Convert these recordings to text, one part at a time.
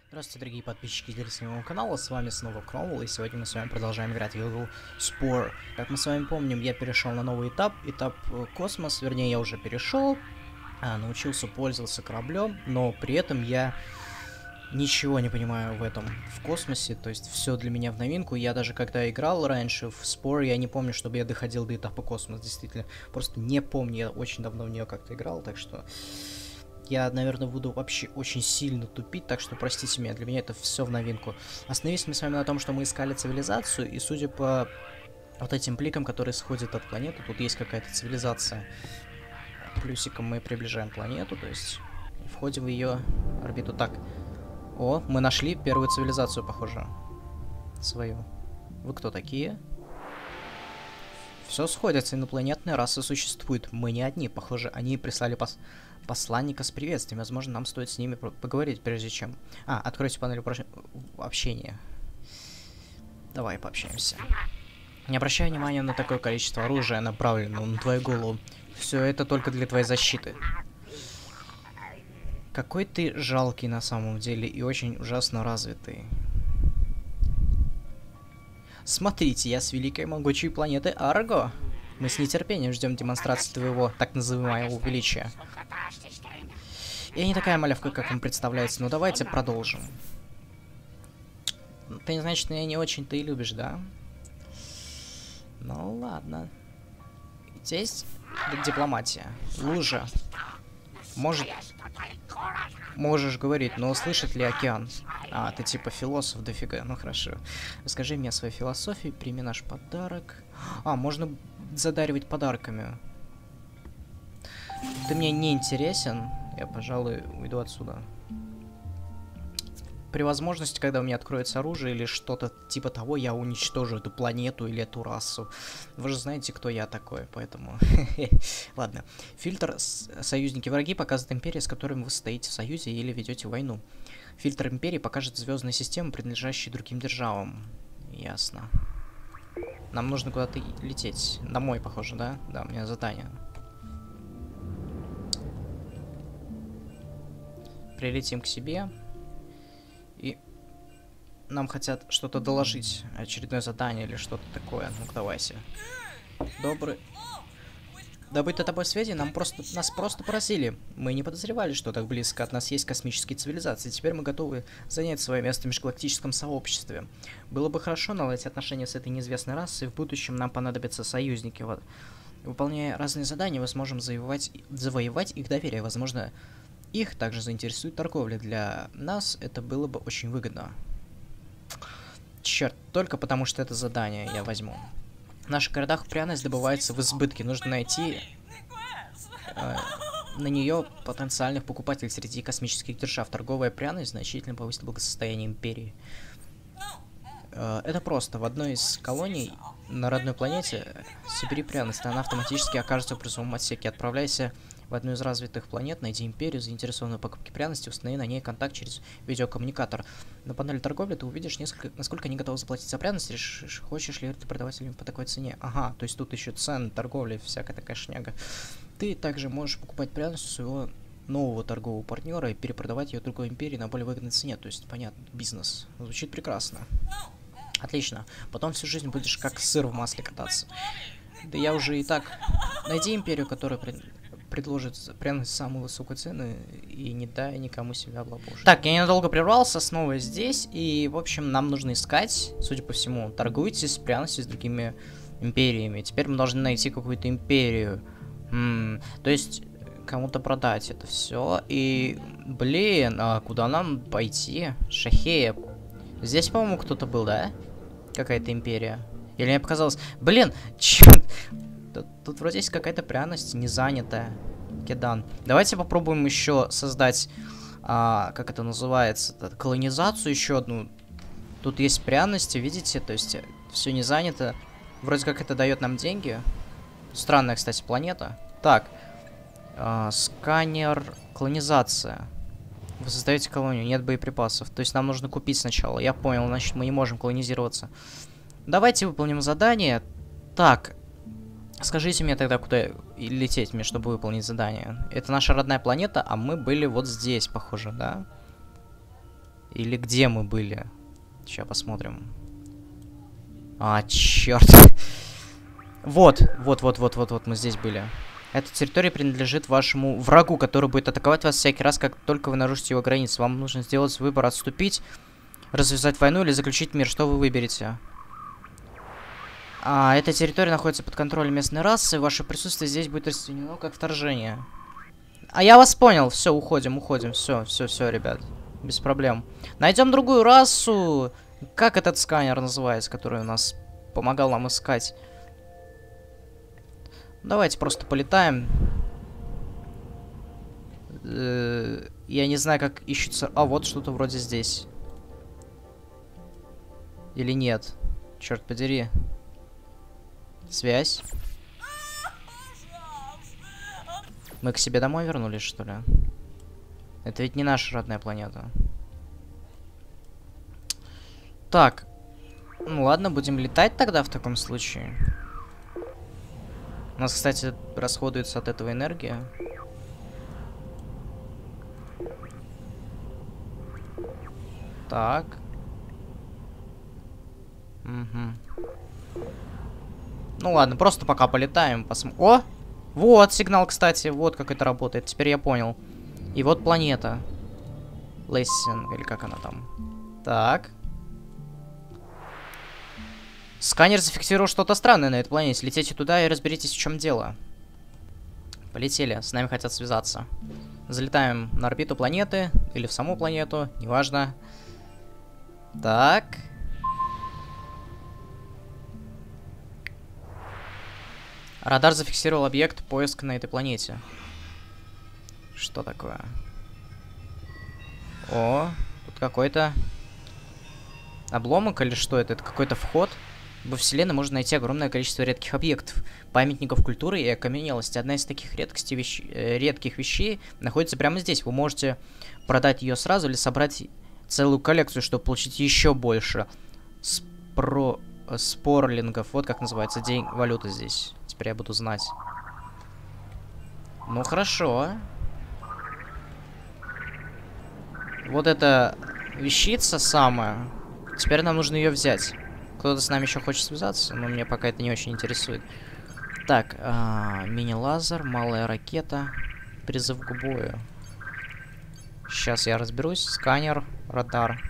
Здравствуйте, дорогие подписчики и зрители моего канала, с вами снова Кромвелл, и сегодня мы с вами продолжаем играть в игру Spore. Как мы с вами помним, я перешел на новый этап, Космос, вернее, я уже перешел, научился пользоваться кораблем, но при этом я ничего не понимаю в космосе, то есть все для меня в новинку. Я даже когда играл раньше в Spore, я не помню, чтобы я доходил до этапа Космос, действительно, просто не помню, я очень давно в нее как-то играл, так что... Я, наверное, буду вообще очень сильно тупить, так что простите меня, для меня это все в новинку. Остановились мы с вами на том, что мы искали цивилизацию, и судя по вот этим бликам, которые сходят от планеты, тут есть какая-то цивилизация. Плюсиком мы приближаем планету, то есть входим в ее орбиту. Так, о, мы нашли первую цивилизацию, похоже, свою. Вы кто такие? Все сходится, инопланетные расы существуют. Мы не одни, похоже, они прислали посланника с приветствием. Возможно, нам стоит с ними поговорить, прежде чем... откройте панель общения. Давай пообщаемся. Не обращай внимания на такое количество оружия, направленного на твою голову. Все это только для твоей защиты. Какой ты жалкий на самом деле и очень ужасно развитый. Смотрите, я с великой могучей планеты Арго. Мы с нетерпением ждем демонстрации твоего так называемого величия. Я не такая малявка, как вам представляется, но давайте продолжим. Ты, значит, меня не очень-то и любишь, да? Ну ладно. Здесь дипломатия. Лужа. Можешь говорить, но услышит ли океан? Ты типа философ, дофига. Ну хорошо. Расскажи мне о своей философии, прими наш подарок. Можно задаривать подарками. Ты мне не интересен. Я, пожалуй, уйду отсюда. При возможности, когда у меня откроется оружие или что-то типа того, я уничтожу эту планету или эту расу. Вы же знаете, кто я такой, поэтому... Ладно. Фильтр «Союзники-враги» показывает империи, с которыми вы стоите в союзе или ведете войну. Фильтр империи покажет звездные системы, принадлежащие другим державам. Ясно. Нам нужно куда-то лететь. Домой, похоже, да? Да, у меня задание. Прилетим к себе. И нам хотят что-то доложить. Очередное задание или что-то такое. Ну-ка, давайте. Добрый. Добыть тобой сведения нас просто поразили. Мы не подозревали, что так близко от нас есть космические цивилизации. Теперь мы готовы занять свое место в межгалактическом сообществе. Было бы хорошо наладить отношения с этой неизвестной расой. В будущем нам понадобятся союзники. Вот. Выполняя разные задания, мы сможем завоевать их доверие. Возможно, их также заинтересует торговля. Для нас это было бы очень выгодно. Черт, только потому что это задание я возьму. В наших городах пряность добывается в избытке. Нужно найти на нее потенциальных покупателей среди космических держав. Торговая пряность значительно повысит благосостояние империи. Это просто. В одной из колоний на родной планете собери пряность, она автоматически окажется в грузовом отсеке. Отправляйся в одну из развитых планет, найди империю, заинтересованную в покупке пряности, установи на ней контакт через видеокоммуникатор. На панели торговли ты увидишь насколько они готовы заплатить за пряность, решишь, хочешь ли ты продавать им по такой цене. Ага, то есть тут еще цены, торговли, всякая такая шняга. Ты также можешь покупать пряность у своего нового торгового партнера и перепродавать ее другой империи на более выгодной цене. То есть, понятно, бизнес. Звучит прекрасно. Отлично. Потом всю жизнь будешь как сыр в масле кататься. Да я уже и так... Найди империю, которая предложит пряность самую высокую цену и не дай никому себя облапошить. Так, я ненадолго прервался, снова здесь. И, в общем, нам нужно искать, судя по всему, торгуйте с пряностью с другими империями. Теперь мы должны найти какую-то империю. То есть... кому-то продать это все. И, блин, а куда нам пойти? Шахея. Здесь, по-моему, кто-то был, да? Какая-то империя. Или мне показалось... Блин, черт. Тут вроде есть какая-то пряность не занятая. Кедан. Давайте попробуем еще создать... как это называется? Колонизацию еще одну. Тут есть пряности, видите? То есть все не занято. Вроде как это дает нам деньги. Странная, кстати, планета. Так. Сканер, колонизация. Вы создаете колонию, нет боеприпасов. То есть нам нужно купить сначала. Я понял, значит мы не можем колонизироваться. Давайте выполним задание. Так, скажите мне тогда, куда лететь мне, чтобы выполнить задание. Это наша родная планета, а мы были вот здесь, похоже, да? Или где мы были? Сейчас посмотрим. А, черт. Вот мы здесь были. Эта территория принадлежит вашему врагу, который будет атаковать вас всякий раз, как только вы нарушите его границы. Вам нужно сделать выбор: отступить, развязать войну или заключить мир. Что вы выберете? Эта территория находится под контролем местной расы. Ваше присутствие здесь будет расценено как вторжение. Я вас понял. Все, уходим. Все, ребят. Без проблем. Найдем другую расу. Как этот сканер называется, который у нас помогал нам искать? Давайте просто полетаем. Я не знаю, как ищутся... вот что-то вроде здесь. Или нет? Черт подери. Связь. Мы к себе домой вернулись, что ли? Это ведь не наша родная планета. Так. Ну ладно, будем летать тогда в таком случае. У нас, кстати, расходуется от этого энергия. Так. Угу. Ну ладно, просто пока полетаем, посмотрим. О! Вот сигнал, кстати, вот как это работает. Теперь я понял. И вот планета. Лессен, или как она там. Так. Сканер зафиксировал что-то странное на этой планете. Летите туда и разберитесь, в чем дело. Полетели, с нами хотят связаться. Залетаем на орбиту планеты, или в саму планету, неважно. Так. Радар зафиксировал объект поиска на этой планете. Что такое? О, тут какой-то обломок или что это? Это какой-то вход. Во Вселенной можно найти огромное количество редких объектов, памятников культуры и окаменелости. Одна из таких редких вещей находится прямо здесь. Вы можете продать ее сразу или собрать целую коллекцию, чтобы получить еще больше спорлингов. Вот как называется валюта здесь. Теперь я буду знать. Ну хорошо. Вот эта вещица самая. Теперь нам нужно ее взять. Кто-то с нами еще хочет связаться, но мне пока это не очень интересует. Так, мини-лазер, малая ракета, призыв к бою. Сейчас я разберусь. Сканер, радар.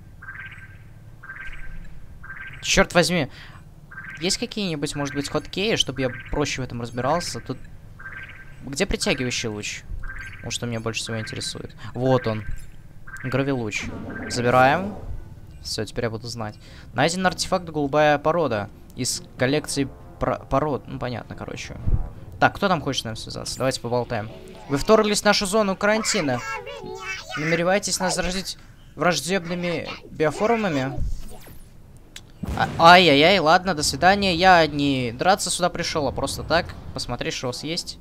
Черт возьми. Есть какие-нибудь, может быть, хоткеи, чтобы я проще в этом разбирался? Тут... Где притягивающий луч? Вот что меня больше всего интересует. Вот он. Гравилуч. Забираем. Все, теперь я буду знать. Найден артефакт голубая порода. Из коллекции пород. Ну, понятно, короче. Так, кто там хочет с нами связаться? Давайте поболтаем. Вы вторглись в нашу зону карантина. Намереваетесь нас заразить враждебными биоформами? Ай-яй-яй, ладно, до свидания. Я не драться сюда пришел, а просто так. Посмотреть, что у вас есть.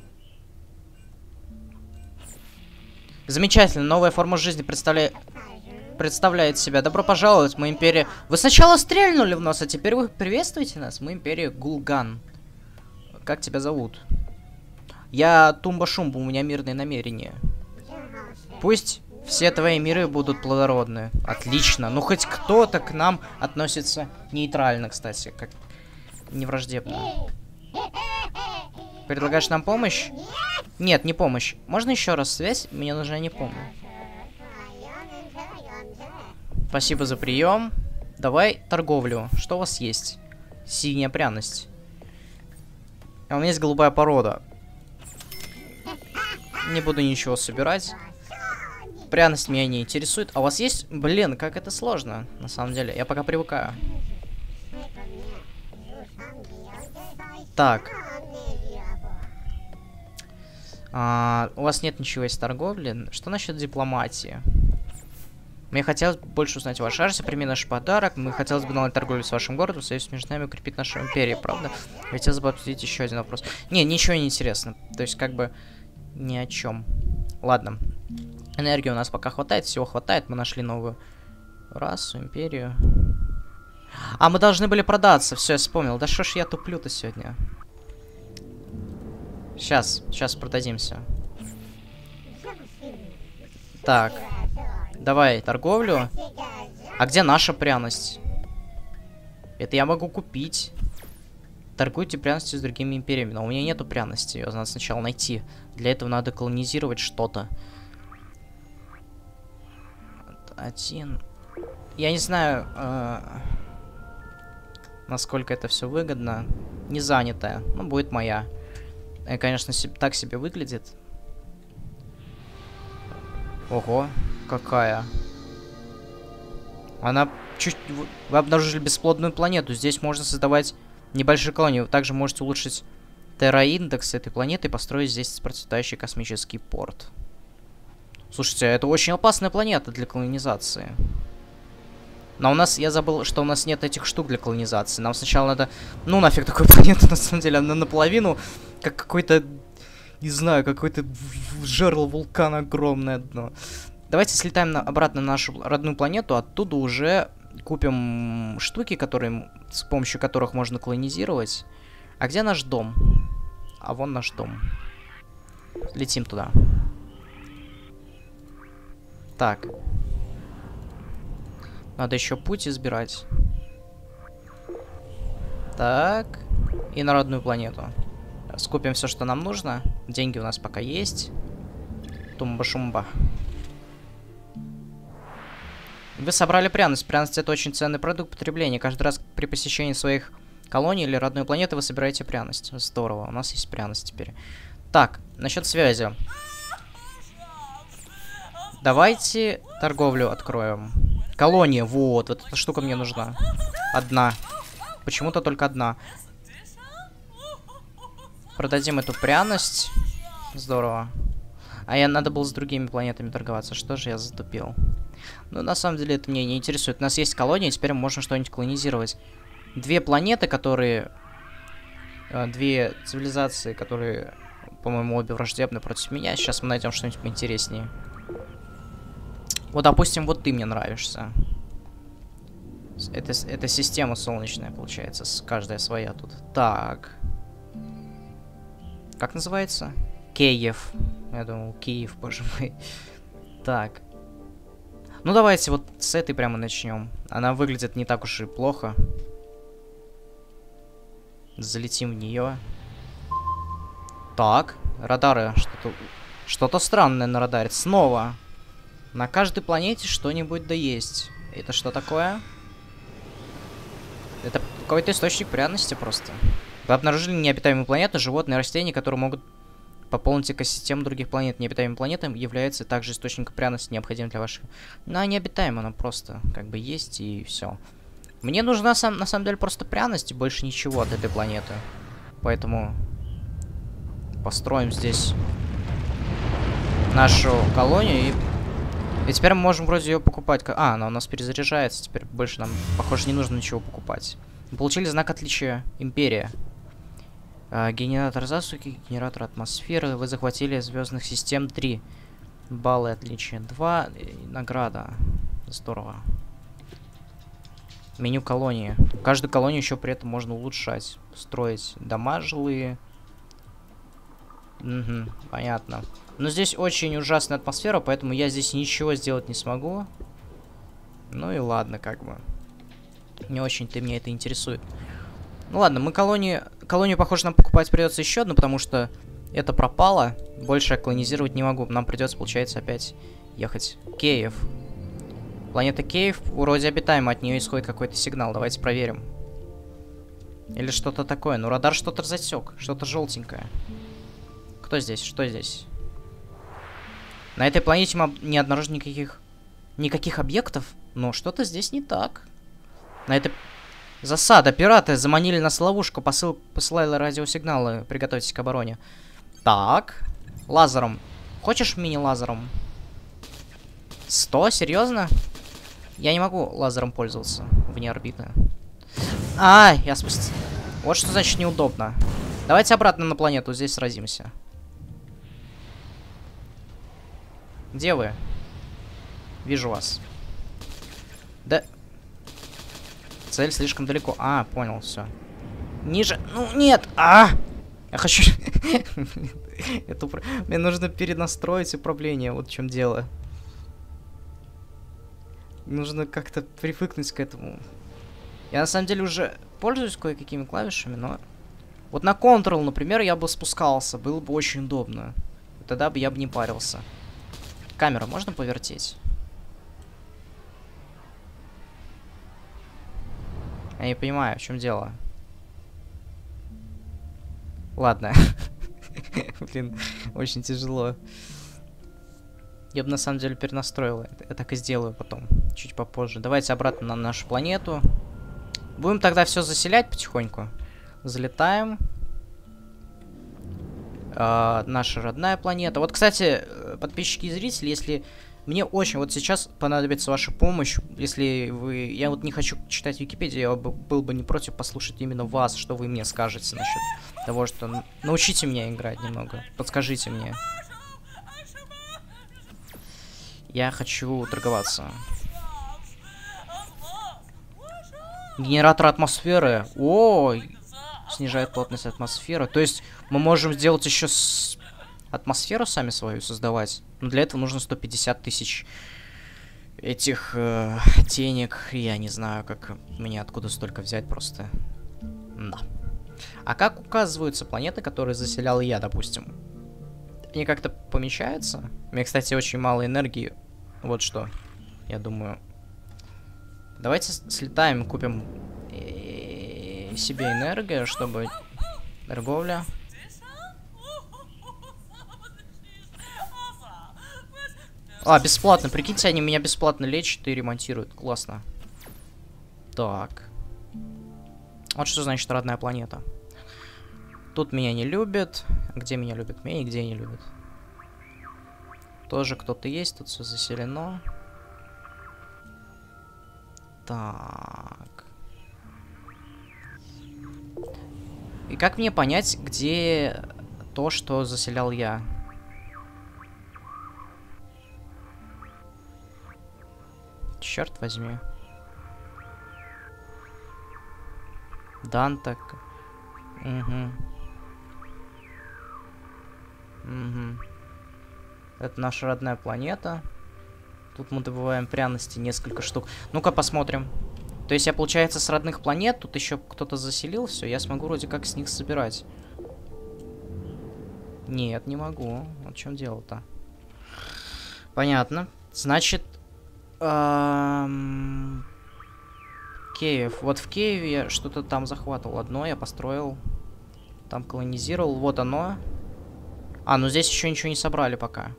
Замечательно, новая форма жизни представляет себя. Добро пожаловать, мы империя... Вы сначала стрельнули в нас, а теперь вы приветствуете нас? Мы империя Гулган. Как тебя зовут? Я Тумба-Шумба, у меня мирные намерения. Пусть все твои миры будут плодородны. Отлично. Ну, хоть кто-то к нам относится нейтрально, кстати. Как не враждебно. Предлагаешь нам помощь? Нет, не помощь. Можно еще раз связь? Мне нужна не помощь. Спасибо за прием. Давай торговлю. Что у вас есть? Синяя пряность. А у меня есть голубая порода. Не буду ничего собирать. Пряность меня не интересует. А у вас есть... Блин, как это сложно, на самом деле. Я пока привыкаю. Так. У вас нет ничего из торговли. Что насчет дипломатии? Мне хотелось бы больше узнать о вашей расе, прими наш подарок. Мы хотелось бы наладить торговлю с вашим городом, союз между нами укрепить нашу империю, правда? Хотелось бы обсудить еще один вопрос. Не, ничего не интересно. То есть, как бы, ни о чем. Ладно. Энергии у нас пока хватает, всего хватает. Мы нашли новую расу, империю. Мы должны были продаться. Все, я вспомнил. Да что ж я туплю-то сегодня? Сейчас продадимся. Так. Давай, торговлю. А где наша пряность? Это я могу купить. Торгуйте пряностью с другими империями. Но у меня нету пряности. Ее надо сначала найти. Для этого надо колонизировать что-то. Один. Я не знаю, насколько это все выгодно. Не занятая. Ну, будет моя. Конечно, так себе выглядит. Ого, какая. Она чуть... Вы обнаружили бесплодную планету. Здесь можно создавать небольшие колонии. Вы также можете улучшить терраиндекс этой планеты и построить здесь процветающий космический порт. Слушайте, это очень опасная планета для колонизации. Но у нас, я забыл, что у нас нет этих штук для колонизации. Нам сначала надо... Ну, нафиг такую планету, на самом деле. Она наполовину, как какой-то... Не знаю, какой-то жерло вулкана огромное дно. Давайте слетаем обратно на нашу родную планету. Оттуда уже купим штуки, с помощью которых можно колонизировать. А где наш дом? А вон наш дом. Летим туда. Так. Надо еще путь избирать. Так. И на родную планету. Скупим все, что нам нужно. Деньги у нас пока есть. Тумба-шумба. Вы собрали пряность. Пряность — это очень ценный продукт потребления. Каждый раз при посещении своих колоний или родной планеты вы собираете пряность. Здорово. У нас есть пряность теперь. Так, насчет связи. Давайте торговлю откроем. Колония, вот эта штука мне нужна. Одна. Почему-то только одна. Продадим эту пряность. Здорово. А надо было с другими планетами торговаться. Что же я затупил? Ну, на самом деле, это меня не интересует. У нас есть колония, теперь мы можем что-нибудь колонизировать. Две планеты, которые... Две цивилизации, которые, по-моему, обе враждебны против меня. Сейчас мы найдем что-нибудь поинтереснее. Вот, допустим, вот ты мне нравишься. Это система солнечная, получается. Каждая своя тут. Так. Как называется? Киев. Я думал, Киев, боже мой. Так. Ну, давайте вот с этой прямо начнем. Она выглядит не так уж и плохо. Залетим в нее. Так. Радары. Что-то странное на радаре. Снова. На каждой планете что-нибудь да есть. Это что такое? Это какой-то источник пряности просто. Вы обнаружили необитаемые планеты, животные, растения, которые могут пополнить экосистему других планет. Необитаемым планетам является также источником пряности, необходимым для вашего... Но необитаемая она просто как бы есть и все. Мне нужна на самом деле просто пряность и больше ничего от этой планеты. Поэтому построим здесь нашу колонию и теперь мы можем вроде ее покупать. А, она у нас перезаряжается. Теперь больше нам, похоже, не нужно ничего покупать. Мы получили знак отличия Империя. Генератор засухи, генератор атмосферы. Вы захватили звездных систем 3. Баллы отличия 2. Награда. Здорово. Меню колонии. Каждую колонию еще при этом можно улучшать. Строить дома жилые. Угу, понятно. Но здесь очень ужасная атмосфера, поэтому я здесь ничего сделать не смогу. Ну и ладно, как бы. Не очень-то меня это интересует. Ну ладно, мы колонию, похоже, нам покупать придется еще одну, потому что это пропало. Больше я колонизировать не могу. Нам придется, получается, опять ехать. Киев. Планета Киев вроде обитаема, от нее исходит какой-то сигнал. Давайте проверим. Или что-то такое. Ну, радар что-то засек. Что-то желтенькое. Кто здесь? Что здесь? На этой планете мы не обнаружили никаких объектов, но что-то здесь не так. На этой... Засада. Пираты заманили нас в ловушку. Посылали радиосигналы. Приготовьтесь к обороне. Так. Лазером. Хочешь мини-лазером? 100? Серьезно? Я не могу лазером пользоваться вне орбиты. А, я спустил. Вот что значит неудобно. Давайте обратно на планету. Здесь сразимся. Где вы? Вижу вас. Да... Цель слишком далеко. А, понял, все. Ниже. Ну, нет. Я хочу... Мне нужно перенастроить управление. Вот в чем дело. Нужно как-то привыкнуть к этому. Я на самом деле уже пользуюсь кое-какими клавишами, но... Вот на Ctrl, например, я бы спускался. Было бы очень удобно. Тогда бы я бы не парился. Камеру можно повертеть? Я не понимаю, в чем дело. Ладно. Блин, очень тяжело. Я бы на самом деле перенастроил. Я так и сделаю потом, чуть попозже. Давайте обратно на нашу планету. Будем тогда все заселять потихоньку. Залетаем. Наша родная планета. Вот, кстати, подписчики и зрители, если... Мне очень вот сейчас понадобится ваша помощь, если вы... Я вот не хочу читать Википедию, я был бы не против послушать именно вас, что вы мне скажете насчет того, что... Научите меня играть немного, подскажите мне. Я хочу торговаться. Генератор атмосферы. О, снижает плотность атмосферы. То есть мы можем сделать еще атмосферу сами свою создавать. Но для этого нужно 150 тысяч этих денег. Я не знаю, как мне откуда столько взять просто. Да. А как указываются планеты, которые заселял я, допустим? Они как-то помечаются? У меня, кстати, очень мало энергии. Вот что. Я думаю. Давайте слетаем, купим себе энергию, чтобы... Торговля. Бесплатно. Прикиньте, они меня бесплатно лечат и ремонтируют. Классно. Так. Вот что значит родная планета. Тут меня не любят. Где меня любят? Меня нигде не любят. Тоже кто-то есть. Тут все заселено. Так. И как мне понять, где то, что заселял я? Черт возьми. Дантак. Угу. Угу. Это наша родная планета. Тут мы добываем пряности, несколько штук. Ну-ка посмотрим. То есть я, получается, с родных планет, тут еще кто-то заселил, все, я смогу вроде как с них собирать. Нет, не могу. Вот в чем дело-то. Понятно. Значит, Киев. Вот в Киеве я что-то там захватывал. Одно я построил. Там колонизировал. Вот оно. Ну здесь еще ничего не собрали пока.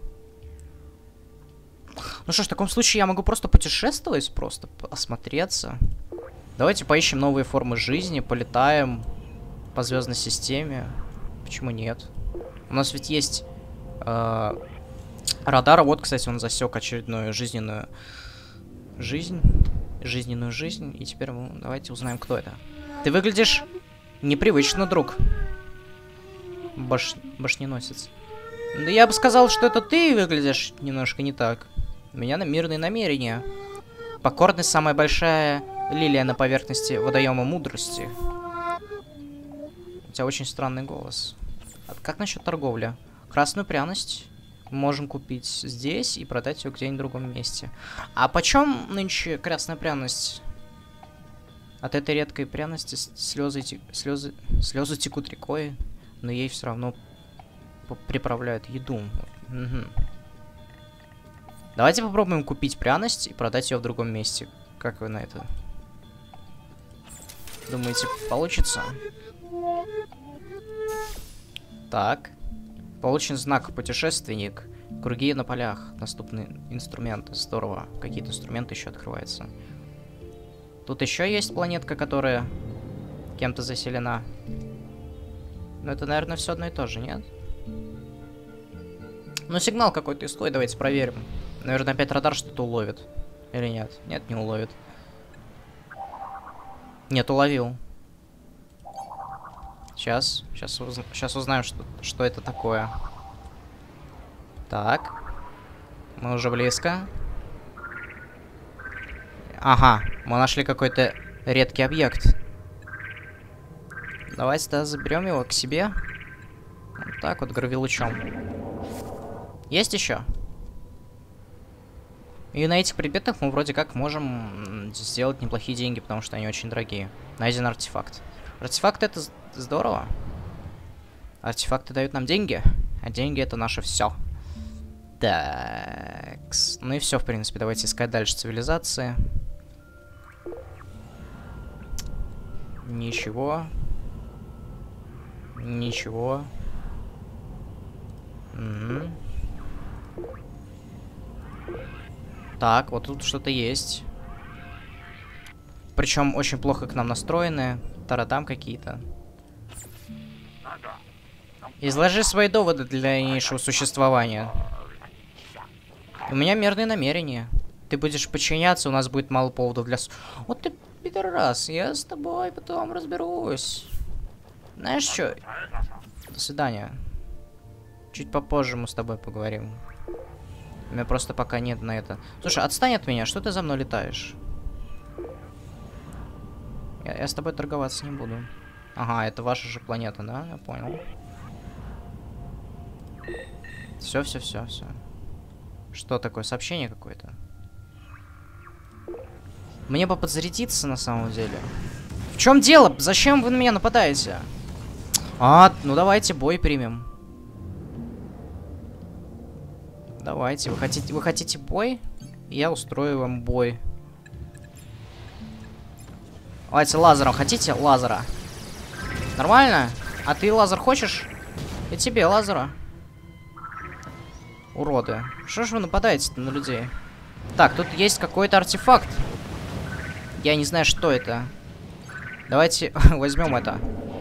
Ну что ж, в таком случае я могу просто путешествовать, просто осмотреться. Давайте поищем новые формы жизни, полетаем по звездной системе. Почему нет? У нас ведь есть радар. Вот, кстати, он засек очередную жизненную жизнь. И теперь давайте узнаем, кто это. Ты выглядишь непривычно, друг. Башненосец. Да я бы сказал, что это ты выглядишь немножко не так. У меня мирные намерения. Покорность — самая большая лилия на поверхности водоема мудрости. У тебя очень странный голос. Как насчет торговли? Красную пряность можем купить здесь и продать ее где-нибудь в другом месте. А почем нынче красная пряность? От этой редкой пряности слезы текут рекой, но ей все равно приправляют еду. Угу. Давайте попробуем купить пряность и продать ее в другом месте. Как вы на это? Думаете, получится? Так. Получен знак путешественник. Круги на полях. Доступны инструменты. Здорово. Какие-то инструменты еще открываются. Тут еще есть планетка, которая кем-то заселена. Но это, наверное, все одно и то же, нет? Ну, сигнал какой-то истой. Давайте проверим. Наверное, опять радар что-то уловит. Или нет? Нет, не уловит. Нет, уловил. Сейчас узнаем, что это такое. Так. Мы уже близко. Ага, мы нашли какой-то редкий объект. Давайте тогда заберем его к себе. Вот так вот, гравилучом. Есть еще? И на этих предметах мы вроде как можем сделать неплохие деньги, потому что они очень дорогие. Найден артефакт. Артефакт это здорово. Артефакты дают нам деньги, а деньги это наше все. Так. Ну и все, в принципе. Давайте искать дальше цивилизации. Ничего. Ничего. Угу. Так, вот тут что-то есть. Причем очень плохо к нам настроены. Тарадам какие-то. Изложи свои доводы для дальнейшего существования. У меня мирные намерения. Ты будешь подчиняться, у нас будет мало поводов для... Вот ты пидорас, я с тобой потом разберусь. Знаешь что? До свидания. Чуть попозже мы с тобой поговорим. У меня просто пока нет на это. Слушай, отстань от меня, что ты за мной летаешь? Я с тобой торговаться не буду. Ага, это ваша же планета, да? Я понял. Все. Что такое? Сообщение какое-то? Мне бы подзарядиться на самом деле. В чем дело? Зачем вы на меня нападаете? А, ну давайте бой примем. Давайте. Вы хотите бой? Я устрою вам бой. Давайте лазером. Хотите лазера? Нормально? А ты лазер хочешь? И тебе лазера. Уроды. Что ж вы нападаете-то на людей? Так, тут есть какой-то артефакт. Я не знаю, что это. Давайте возьмем это.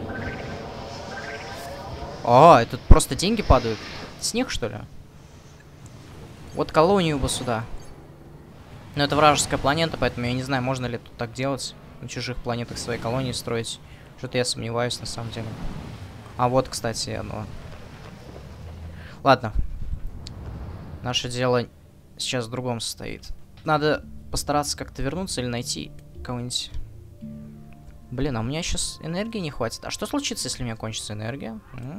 О, это просто деньги падают. С них, что ли? Вот колонию бы сюда. Но это вражеская планета, поэтому я не знаю, можно ли тут так делать. На чужих планетах свои колонии строить. Что-то я сомневаюсь, на самом деле. А вот, кстати, оно. Ладно. Наше дело сейчас в другом состоит. Надо постараться как-то вернуться или найти кого-нибудь. Блин, а у меня сейчас энергии не хватит. А что случится, если у меня кончится энергия?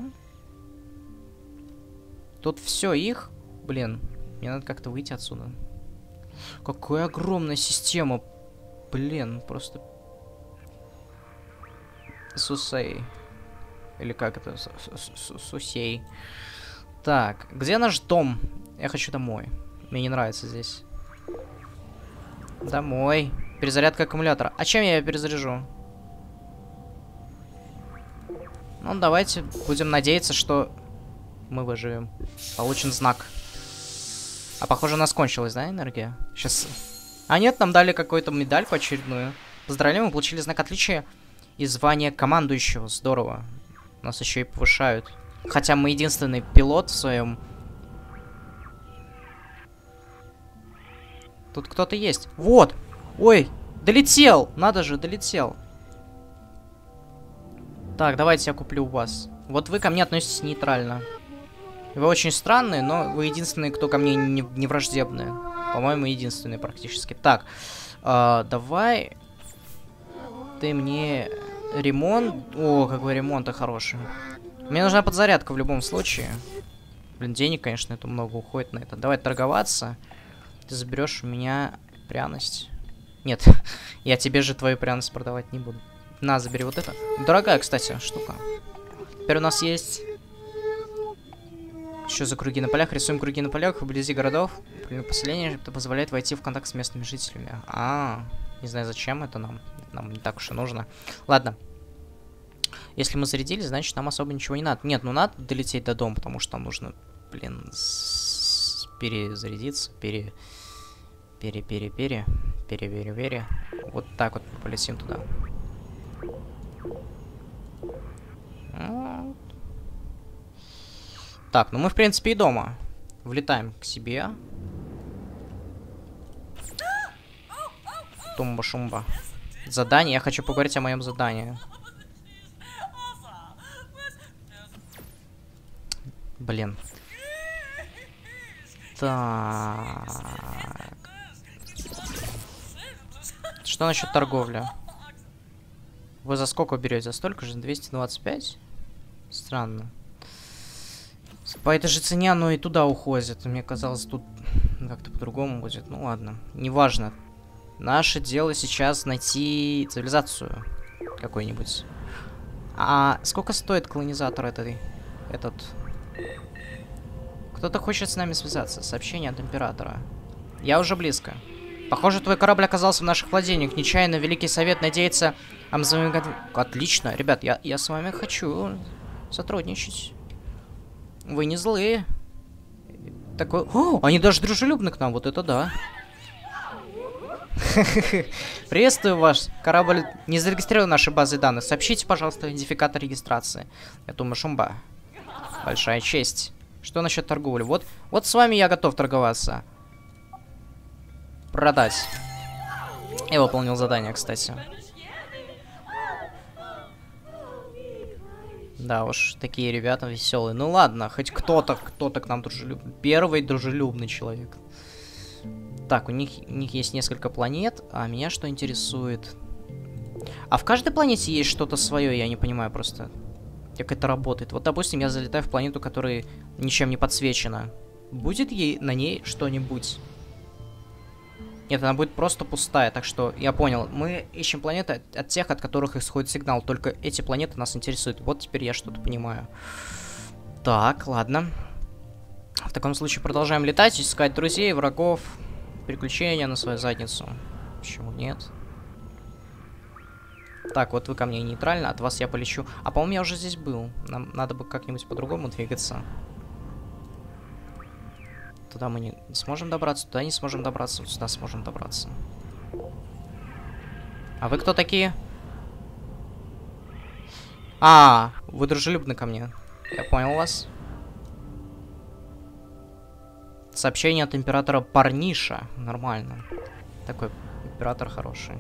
Тут все их. Блин, мне надо как-то выйти отсюда. Какая огромная система. Блин, просто... Сусей. Или как это? Сусей. Так, где наш дом? Я хочу домой. Мне не нравится здесь. Домой. Перезарядка аккумулятора. А чем я ее перезаряжу? Ну, давайте будем надеяться, что мы выживем. Получен знак. А похоже, у нас кончилась, да, энергия? Сейчас... А нет, нам дали какую-то медальку очередную. Поздравляем, мы получили знак отличия и звание командующего. Здорово. Нас еще и повышают. Хотя мы единственный пилот в своем... Тут кто-то есть. Вот! Ой! Долетел! Надо же, долетел. Так, давайте я куплю у вас. Вот вы ко мне относитесь нейтрально. Вы очень странные, но вы единственные, кто ко мне не враждебные. По-моему, единственные практически. Так, давай ты мне ремонт... О, какой ремонт-то хороший. Мне нужна подзарядка в любом случае. Блин, денег, конечно, это много уходит на это. Давай торговаться. Ты заберешь у меня пряность. Нет, я тебе же твою пряность продавать не буду. На, забери вот это. Дорогая, кстати, штука. Теперь у нас есть... Что за круги на полях? Рисуем круги на полях вблизи городов. Поселение это позволяет войти в контакт с местными жителями. Не знаю, зачем это нам. Нам не так уж и нужно. Ладно. Если мы зарядились, значит нам особо ничего не надо. Нет, ну надо долететь до дома, потому что там нужно, блин, перезарядиться. Пере. Вот так вот полетим туда. Так, ну мы в принципе и дома. Влетаем к себе. Тумба-шумба. Задание. Я хочу поговорить о моем задании. Блин. Так. Что насчет торговли? Вы за сколько берете? За столько же? 225? Странно. По этой же цене оно и туда уходит. Мне казалось, тут Как-то по-другому будет. Ну ладно, неважно. Наше дело сейчас найти цивилизацию какой-нибудь. А сколько стоит колонизатор этот? Кто-то хочет с нами связаться. Сообщение от императора. Я уже близко. Похоже, твой корабль оказался в наших владениях. Нечаянно Великий Совет надеется... Отлично. Ребят, я с вами хочу сотрудничать. Вы не злые. Такой... О, они даже дружелюбны к нам. Вот это да. Приветствую ваш корабль. Не зарегистрирован в нашей базе данных. Сообщите, пожалуйста, идентификатор регистрации. Это Машумба. Большая честь. Что насчет торговли? Вот с вами я готов торговаться. Продать. Я выполнил задание, кстати. Да уж, такие ребята веселые. Ну ладно, хоть кто-то к нам дружелюбный. Первый дружелюбный человек. Так, у них есть несколько планет, а меня что интересует? А в каждой планете есть что-то свое, я не понимаю просто, как это работает. Вот, допустим, я залетаю в планету, которая ничем не подсвечена. Будет на ней что-нибудь? Нет, она будет просто пустая, так что я понял. Мы ищем планеты от тех, от которых исходит сигнал. Только эти планеты нас интересуют. Вот теперь я что-то понимаю. Так, ладно. В таком случае продолжаем летать, искать друзей, врагов, приключения на свою задницу. Почему нет? Так, вот вы ко мне нейтрально, от вас я полечу. А по-моему, я уже здесь был. Нам надо бы как-нибудь по-другому двигаться. Туда мы не сможем добраться, туда не сможем добраться, вот сюда сможем добраться. А вы кто такие? А, вы дружелюбны ко мне. Я понял вас. Сообщение от императора Парниша. Нормально. Такой император хороший.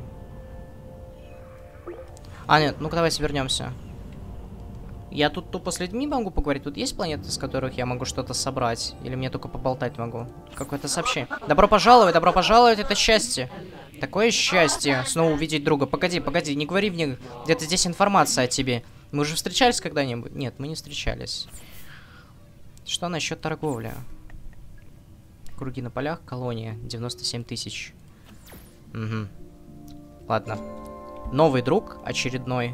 А, нет, ну-ка давайте вернемся. Я тут тупо с людьми могу поговорить? Тут есть планеты, с которых я могу что-то собрать? Или мне только поболтать могу? Какое-то сообщение. Добро пожаловать, это счастье. Такое счастье, снова увидеть друга. Погоди, не говори мне, где-то здесь информация о тебе. Мы уже встречались когда-нибудь? Нет, мы не встречались. Что насчет торговли? Круги на полях, колония, 97 тысяч. Угу. Ладно. Новый друг, очередной.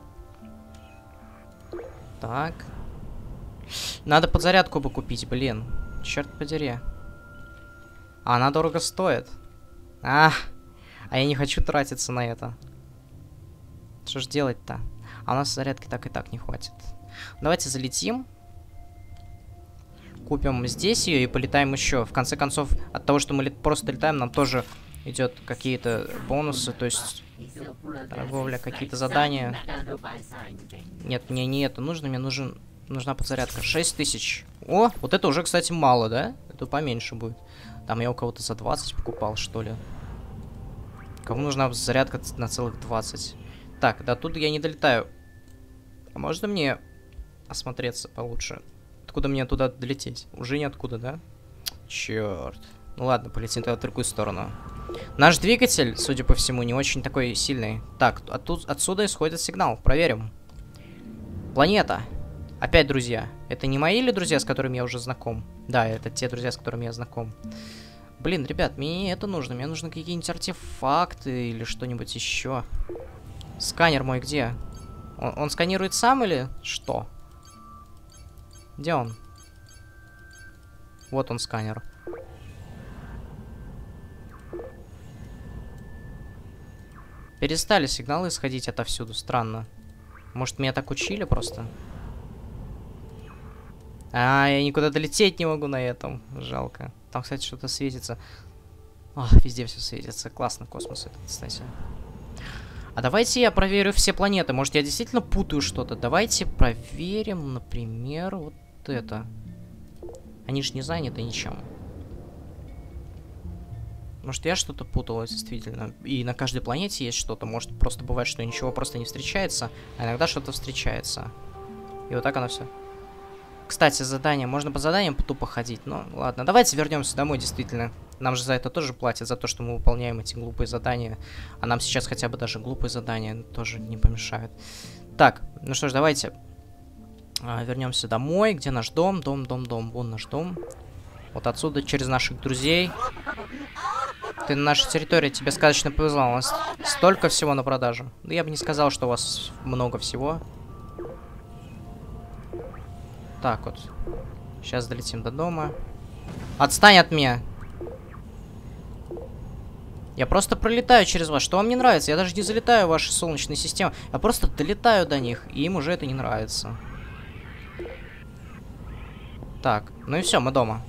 Так. Надо подзарядку бы купить, блин. Черт подери. А она дорого стоит. А я не хочу тратиться на это. Что ж делать-то? А у нас зарядки так и так не хватит. Давайте залетим. Купим здесь ее и полетаем еще. В конце концов, от того, что мы просто летаем, нам тоже идет какие-то бонусы, то есть торговля, какие-то задания. Нет, мне не это нужно, мне нужна подзарядка. 6000. О, вот это уже, кстати, мало, да? Это поменьше будет. Там я у кого-то за 20 покупал, что ли. Кому нужна зарядка на целых 20? Так, до туда я не долетаю. А можно мне осмотреться получше? Откуда мне туда долететь? Уже ниоткуда, да? Черт. Ну ладно, полетим тогда в другую сторону. Наш двигатель, судя по всему, не очень такой сильный. Так, отсюда исходит сигнал. Проверим. Планета. Опять друзья. Это не мои ли друзья, с которыми я уже знаком? Да, это те друзья, с которыми я знаком. Блин, ребят, мне не это нужно. Мне нужны какие-нибудь артефакты или что-нибудь еще. Сканер мой где? Он сканирует сам или что? Где он? Вот он, сканер. Перестали сигналы исходить отовсюду. Странно. Может, меня так учили просто? А, я никуда долететь не могу на этом. Жалко. Там, кстати, что-то светится. Ах, везде все светится. Классно, космос этот, кстати. А давайте я проверю все планеты. Может, я действительно путаю что-то. Давайте проверим, например, вот это. Они же не заняты ничем. Может, я что-то путала, действительно. И на каждой планете есть что-то. Может, просто бывает, что ничего просто не встречается, а иногда что-то встречается. И вот так оно все. Кстати, задание. Можно по заданиям тупо ходить. Ну, ладно. Давайте вернемся домой, действительно. Нам же за это тоже платят, за то, что мы выполняем эти глупые задания. А нам сейчас хотя бы даже глупые задания тоже не помешают. Так, ну что ж, давайте вернемся домой. Где наш дом? Дом. Вон наш дом. Вот отсюда, через наших друзей. Ты на нашей территории, тебе сказочно повезло. У нас столько всего на продажу. Да я бы не сказал, что у вас много всего. Так вот. Сейчас долетим до дома. Отстань от меня! Я просто пролетаю через вас. Что вам не нравится? Я даже не залетаю в ваши солнечные системы. Я просто долетаю до них, и им уже это не нравится. Так, ну и все, мы дома.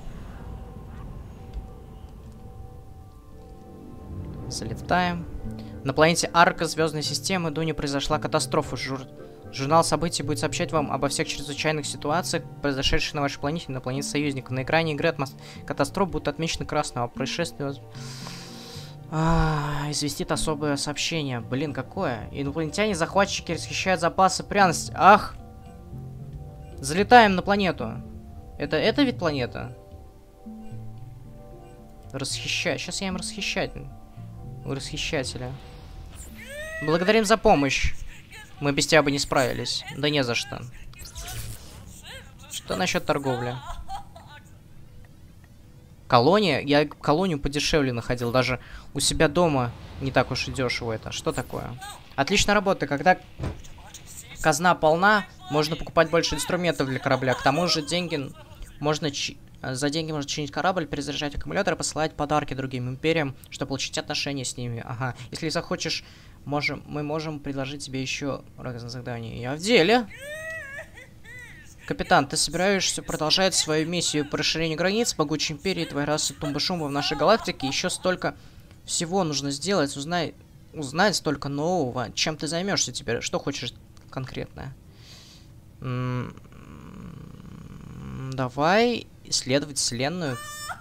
Залетаем. На планете Арка звездной системы Дуни произошла катастрофа. Журнал событий будет сообщать вам обо всех чрезвычайных ситуациях, произошедших на вашей планете и на планете союзников. На экране игры катастроф будет отмечено красным, а происшествие... известит особое сообщение. Блин, какое? Инопланетяне-захватчики расхищают запасы пряностей. Ах! Залетаем на планету. Это ведь планета? Расхищать. Сейчас я им расхищать. У расхищателя. Благодарим за помощь. Мы без тебя бы не справились. Да не за что. Что насчет торговли? Колония? Я колонию подешевле находил. Даже у себя дома не так уж и дешево это. Что такое? Отличная работа. Когда казна полна, можно покупать больше инструментов для корабля. К тому же деньги можно... За деньги можно чинить корабль, перезаряжать аккумулятор и посылать подарки другим империям, чтобы получить отношения с ними. Ага. Если захочешь, мы можем предложить тебе еще разные задания. Я в деле. Капитан, ты собираешься продолжать свою миссию по расширению границ могучей империи твоей расы Тумбашума в нашей галактике? Еще столько всего нужно сделать, узнать столько нового. Чем ты займешься теперь? Что хочешь конкретно? Давай исследовать вселенную.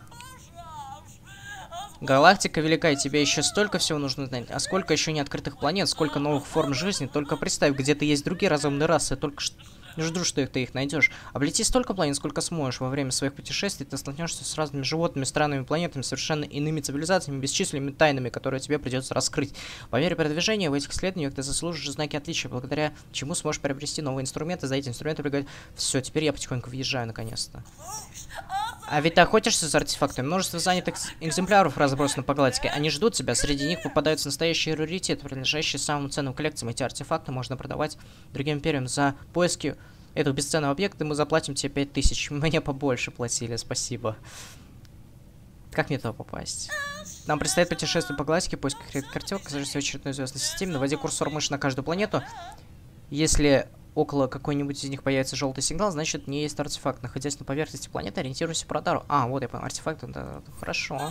Галактика велика, и тебе еще столько всего нужно знать. А сколько еще не открытых планет, сколько новых форм жизни. Только представь, где-то есть другие разумные расы. Только жду, что ты их найдешь. Облети столько планет, сколько сможешь. Во время своих путешествий ты столкнешься с разными животными, странными планетами, совершенно иными цивилизациями, бесчисленными тайнами, которые тебе придется раскрыть. По мере продвижения в этих исследованиях ты заслужишь знаки отличия, благодаря чему сможешь приобрести новые инструменты. За эти инструменты пригодятся. Все, теперь я потихоньку въезжаю наконец-то. А ведь ты охотишься за артефактами. Множество занятых экземпляров разбросано по галактике. Они ждут тебя. Среди них попадаются настоящие раритеты, принадлежащие самым ценным коллекциям. Эти артефакты можно продавать другим империям. За поиски этого бесценного объекта мы заплатим тебе 5000. Мне побольше платили, спасибо. Как мне туда попасть? Нам предстоит путешествие по галактике, поиск картинок, окажешься в очередной звездной системе. Наводи курсор мыши на каждую планету. Если около какой-нибудь из них появится желтый сигнал, значит, не есть артефакт. Находясь на поверхности планеты, ориентируйся по радару. А, вот я понял, артефакт, да, хорошо.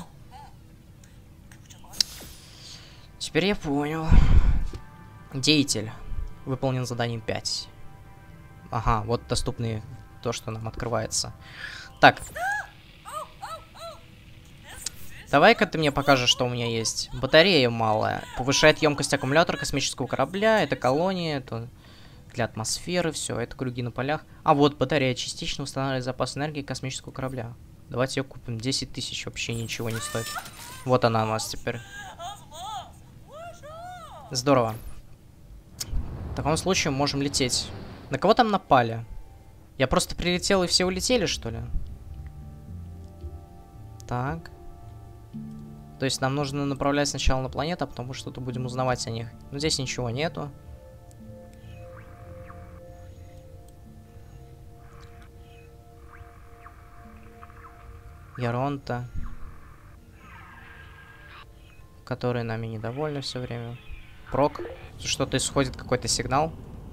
Теперь я понял. Деятель. Выполнен заданием 5. Ага, вот доступные то, что нам открывается. Так. Давай-ка ты мне покажешь, что у меня есть. Батарея малая. Повышает емкость аккумулятора космического корабля. Это колония, это... Для атмосферы, все, это круги на полях. А вот батарея частично устанавливает запас энергии космического корабля. Давайте ее купим. 10 000 вообще ничего не стоит. Вот она у нас теперь. Здорово. В таком случае можем лететь. На кого там напали? Я просто прилетел и все улетели, что ли? Так. То есть нам нужно направлять сначала на планету, а потом что-то будем узнавать о них. Но здесь ничего нету. Яронта, которые нами недовольны все время. Прок. Что-то исходит, какой-то сигнал.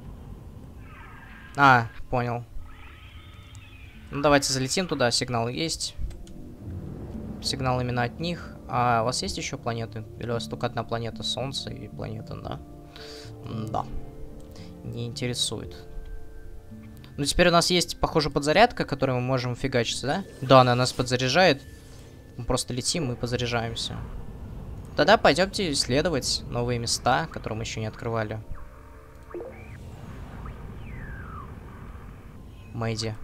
А, понял. Ну, давайте залетим туда. Сигнал есть. Сигнал именно от них. А у вас есть еще планеты? Или у вас только одна планета? Солнце и планета, да? Да. Не интересует. Ну, теперь у нас есть, похоже, подзарядка, которую мы можем фигачиться, да? Да, она нас подзаряжает. Мы просто летим и подзаряжаемся. Тогда пойдемте исследовать новые места, которые мы еще не открывали. Мэйди.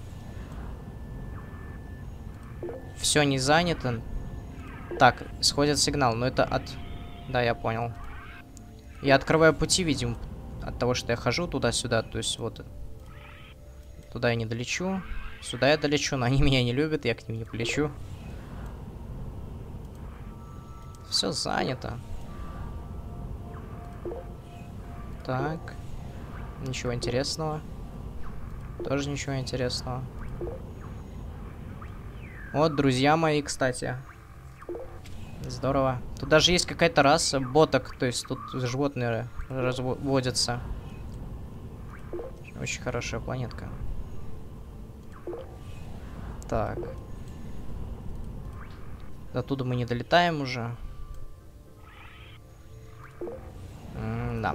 Все не занято. Так, исходит сигнал, но это от... Да, я понял. Я открываю пути, видимо, от того, что я хожу туда-сюда, то есть вот... Туда я не долечу. Сюда я долечу, но они меня не любят, я к ним не полечу. Все занято. Так. Ничего интересного. Тоже ничего интересного. Вот, друзья мои, кстати. Здорово. Тут даже есть какая-то раса боток, то есть тут животные разводятся. Очень хорошая планетка. Так. До туда мы не долетаем уже. Да.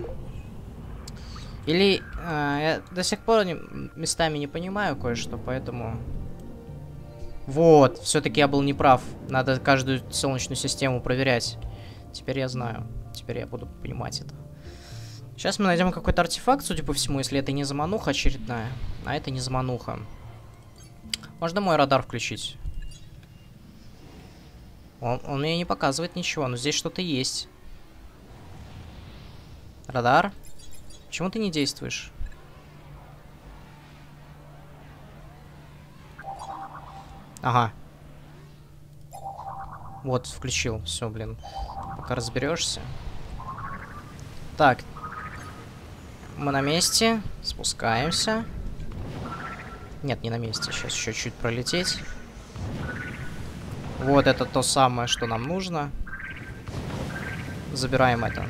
Или я до сих пор местами не понимаю кое-что, поэтому... Вот, все-таки я был неправ. Надо каждую солнечную систему проверять. Теперь я знаю. Теперь я буду понимать это. Сейчас мы найдем какой-то артефакт, судя по всему, если это не замануха очередная. А это не замануха. Можно мой радар включить? Он мне не показывает ничего, но здесь что-то есть. Радар? Почему ты не действуешь? Ага. Вот, включил. Все, блин. Пока разберешься. Так. Мы на месте. Спускаемся. Нет, не на месте. Сейчас еще чуть пролететь. Вот это то самое, что нам нужно. Забираем это.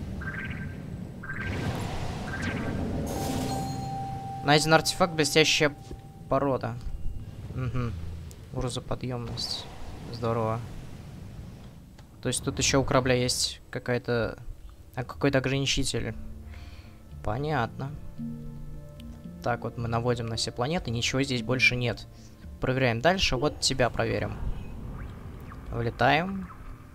Найден артефакт, блестящая порода. Угу. Грузоподъемность. Здорово. То есть тут еще у корабля есть какой-то ограничитель. Понятно. Так, вот мы наводим на все планеты. Ничего здесь больше нет. Проверяем дальше. Вот тебя проверим. Влетаем.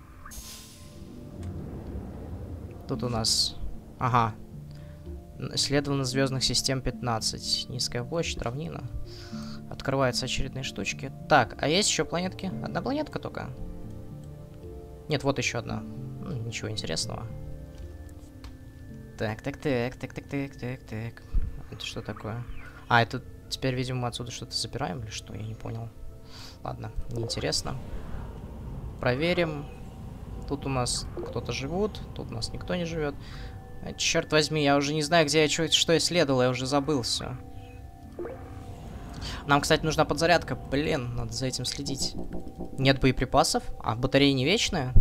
Тут у нас... Ага. Исследовано звездных систем 15. Низкая площадь, равнина. Открываются очередные штучки. Так, а есть еще планетки? Одна планетка только? Нет, вот еще одна. Ничего интересного. Так. Это что такое? А, это теперь, видимо, мы отсюда что-то забираем или что? Я не понял. Ладно, неинтересно. Проверим. Тут у нас кто-то живут, тут у нас никто не живет. Черт возьми, я уже не знаю, где я что исследовал, я уже забыл все. Нам, кстати, нужна подзарядка. Блин, надо за этим следить. Нет боеприпасов? А батареи не вечные?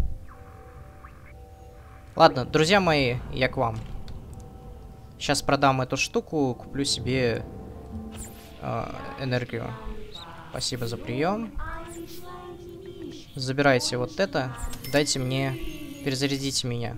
Ладно, друзья мои, я к вам. Сейчас продам эту штуку, куплю себе энергию. Спасибо за прием. Забирайте вот это. Дайте мне... Перезарядите меня.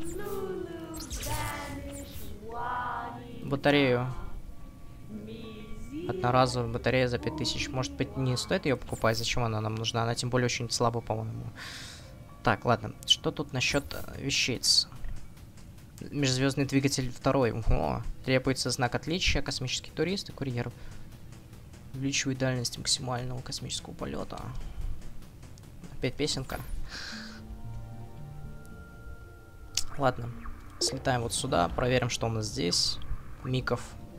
Батарею. Одноразовая батарея за 5000. Может быть, не стоит ее покупать? Зачем она нам нужна? Она тем более очень слабая, по-моему. Так, ладно. Что тут насчет вещиц? Межзвездный двигатель 2. О, требуется знак отличия. Космический турист и курьер. Увеличивает дальность максимального космического полета. Опять песенка. Ладно. Слетаем вот сюда. Проверим, что у нас здесь. Миков.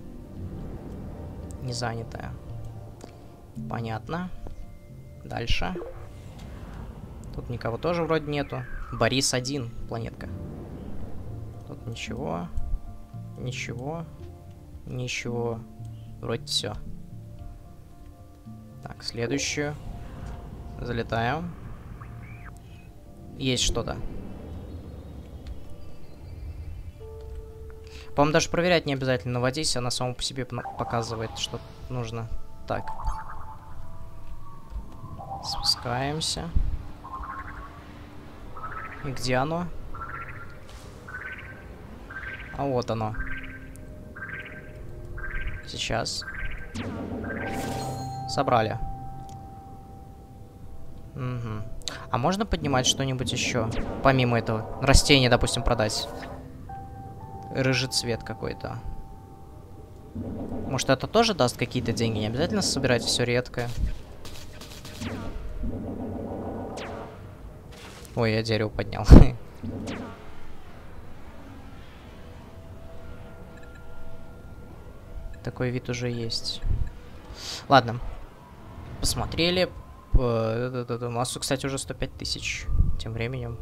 Не занятая. Понятно. Дальше. Тут никого тоже вроде нету. Борис-1 планетка. Тут ничего. Ничего. Ничего. Вроде все. Так, следующую. Залетаем. Есть что-то. По-моему, даже проверять не обязательно наводить, она само по себе показывает, что нужно. Так. Спускаемся. И где оно? А вот оно. Сейчас. Собрали. Угу. А можно поднимать что-нибудь еще? Помимо этого. Растение, допустим, продать. Рыжий цвет какой-то. Может, это тоже даст какие-то деньги? Не обязательно собирать все редкое. Ой, я дерево поднял. Такой вид уже есть. Ладно. посмотрели. У нас, кстати, уже 105 тысяч тем временем.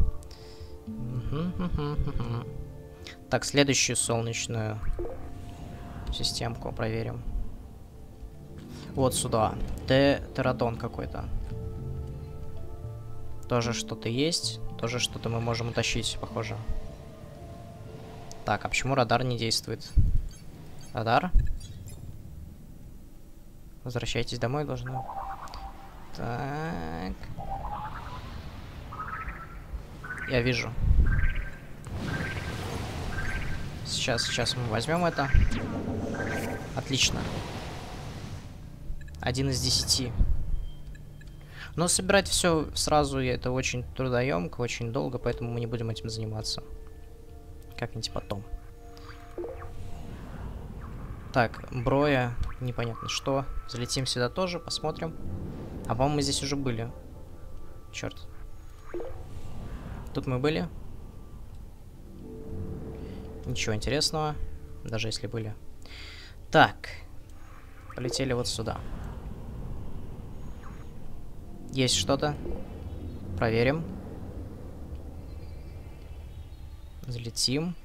Так, следующую солнечную системку проверим. Вот сюда. Тератон какой-то. Тоже что-то есть. Тоже что-то мы можем утащить, похоже. Так, а почему радар не действует? Радар? Возвращайтесь домой, должны. Так. Я вижу. Сейчас мы возьмем это. Отлично. 1 из 10. Но собирать все сразу это очень трудоемко, очень долго, поэтому мы не будем этим заниматься. Как-нибудь потом. Так, броя, непонятно что. Залетим сюда тоже, посмотрим. А по-моему, мы здесь уже были. Черт. Тут мы были. Ничего интересного, даже если были. Так. Полетели вот сюда. Есть что-то. Проверим. Взлетим.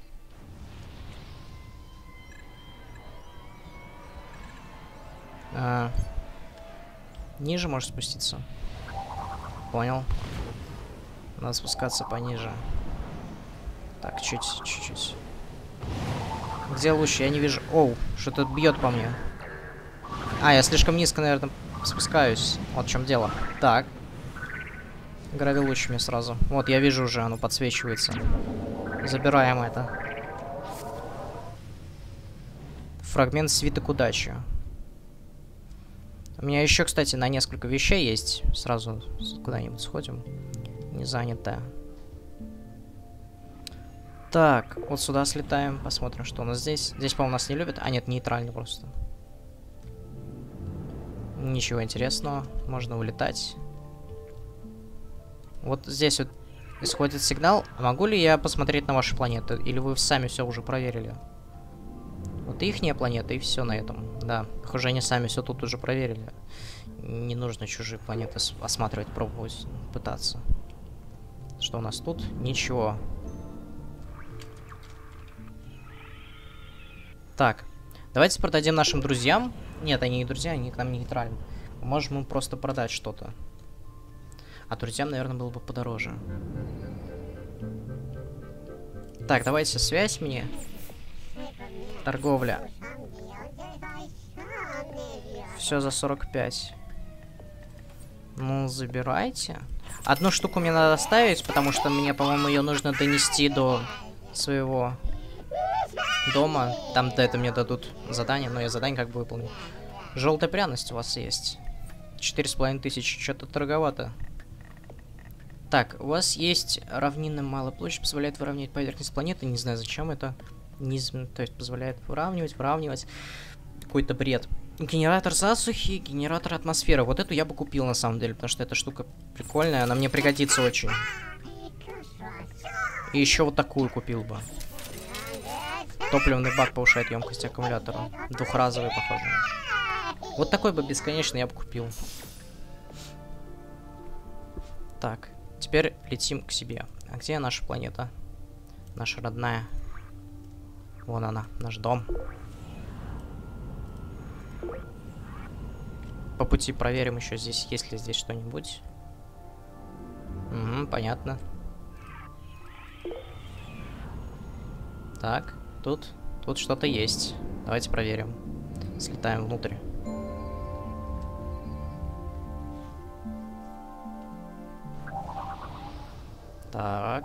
Ниже можешь спуститься. Понял. Надо спускаться пониже. Так, чуть-чуть. Где лучше? Я не вижу. Оу, что-то бьет по мне. А, я слишком низко, наверное, спускаюсь. Вот в чем дело. Так. Гравилуч мне сразу. Вот, я вижу уже, оно подсвечивается. Забираем это. Фрагмент свиток удачи. У меня еще, кстати, на несколько вещей есть. Сразу куда-нибудь сходим. Не занято. Так, вот сюда слетаем. Посмотрим, что у нас здесь. Здесь, по-моему, нас не любят. А, нет, нейтрально просто. Ничего интересного. Можно улетать. Вот здесь вот исходит сигнал. Могу ли я посмотреть на ваши планеты? Или вы сами все уже проверили? Вот ихняя планета, и все на этом. Да, похоже, они сами все тут уже проверили. Не нужно чужие планеты осматривать, пробовать, пытаться. Что у нас тут? Ничего. Так, давайте продадим нашим друзьям. Нет, они не друзья, они к нам нейтральны. Можем им просто продать что-то. А друзьям, наверное, было бы подороже. Так, давайте связь мне. Торговля. Все за 45. Ну, забирайте. Одну штуку мне надо оставить, потому что мне, по-моему, ее нужно донести до своего дома. Там до этого мне дадут задание, но я задание как бы выполню. Желтая пряность у вас есть. 4500, что-то дороговато. Так, у вас есть равнинная малая площадь, позволяет выравнивать поверхность планеты. Не знаю, зачем это. То есть позволяет выравнивать. Какой-то бред. Генератор засухи, генератор атмосферы. Вот эту я бы купил на самом деле, потому что эта штука прикольная, она мне пригодится очень. И еще вот такую купил бы. Топливный бак повышает емкость аккумулятора. Двухразовый, похоже. Вот такой бы бесконечный я бы купил. Так, теперь летим к себе. А где наша планета? Наша родная. Вон она, наш дом. По пути проверим еще здесь, есть ли здесь что-нибудь. Угу, понятно. Так, тут что-то есть. Давайте проверим. Слетаем внутрь. Так.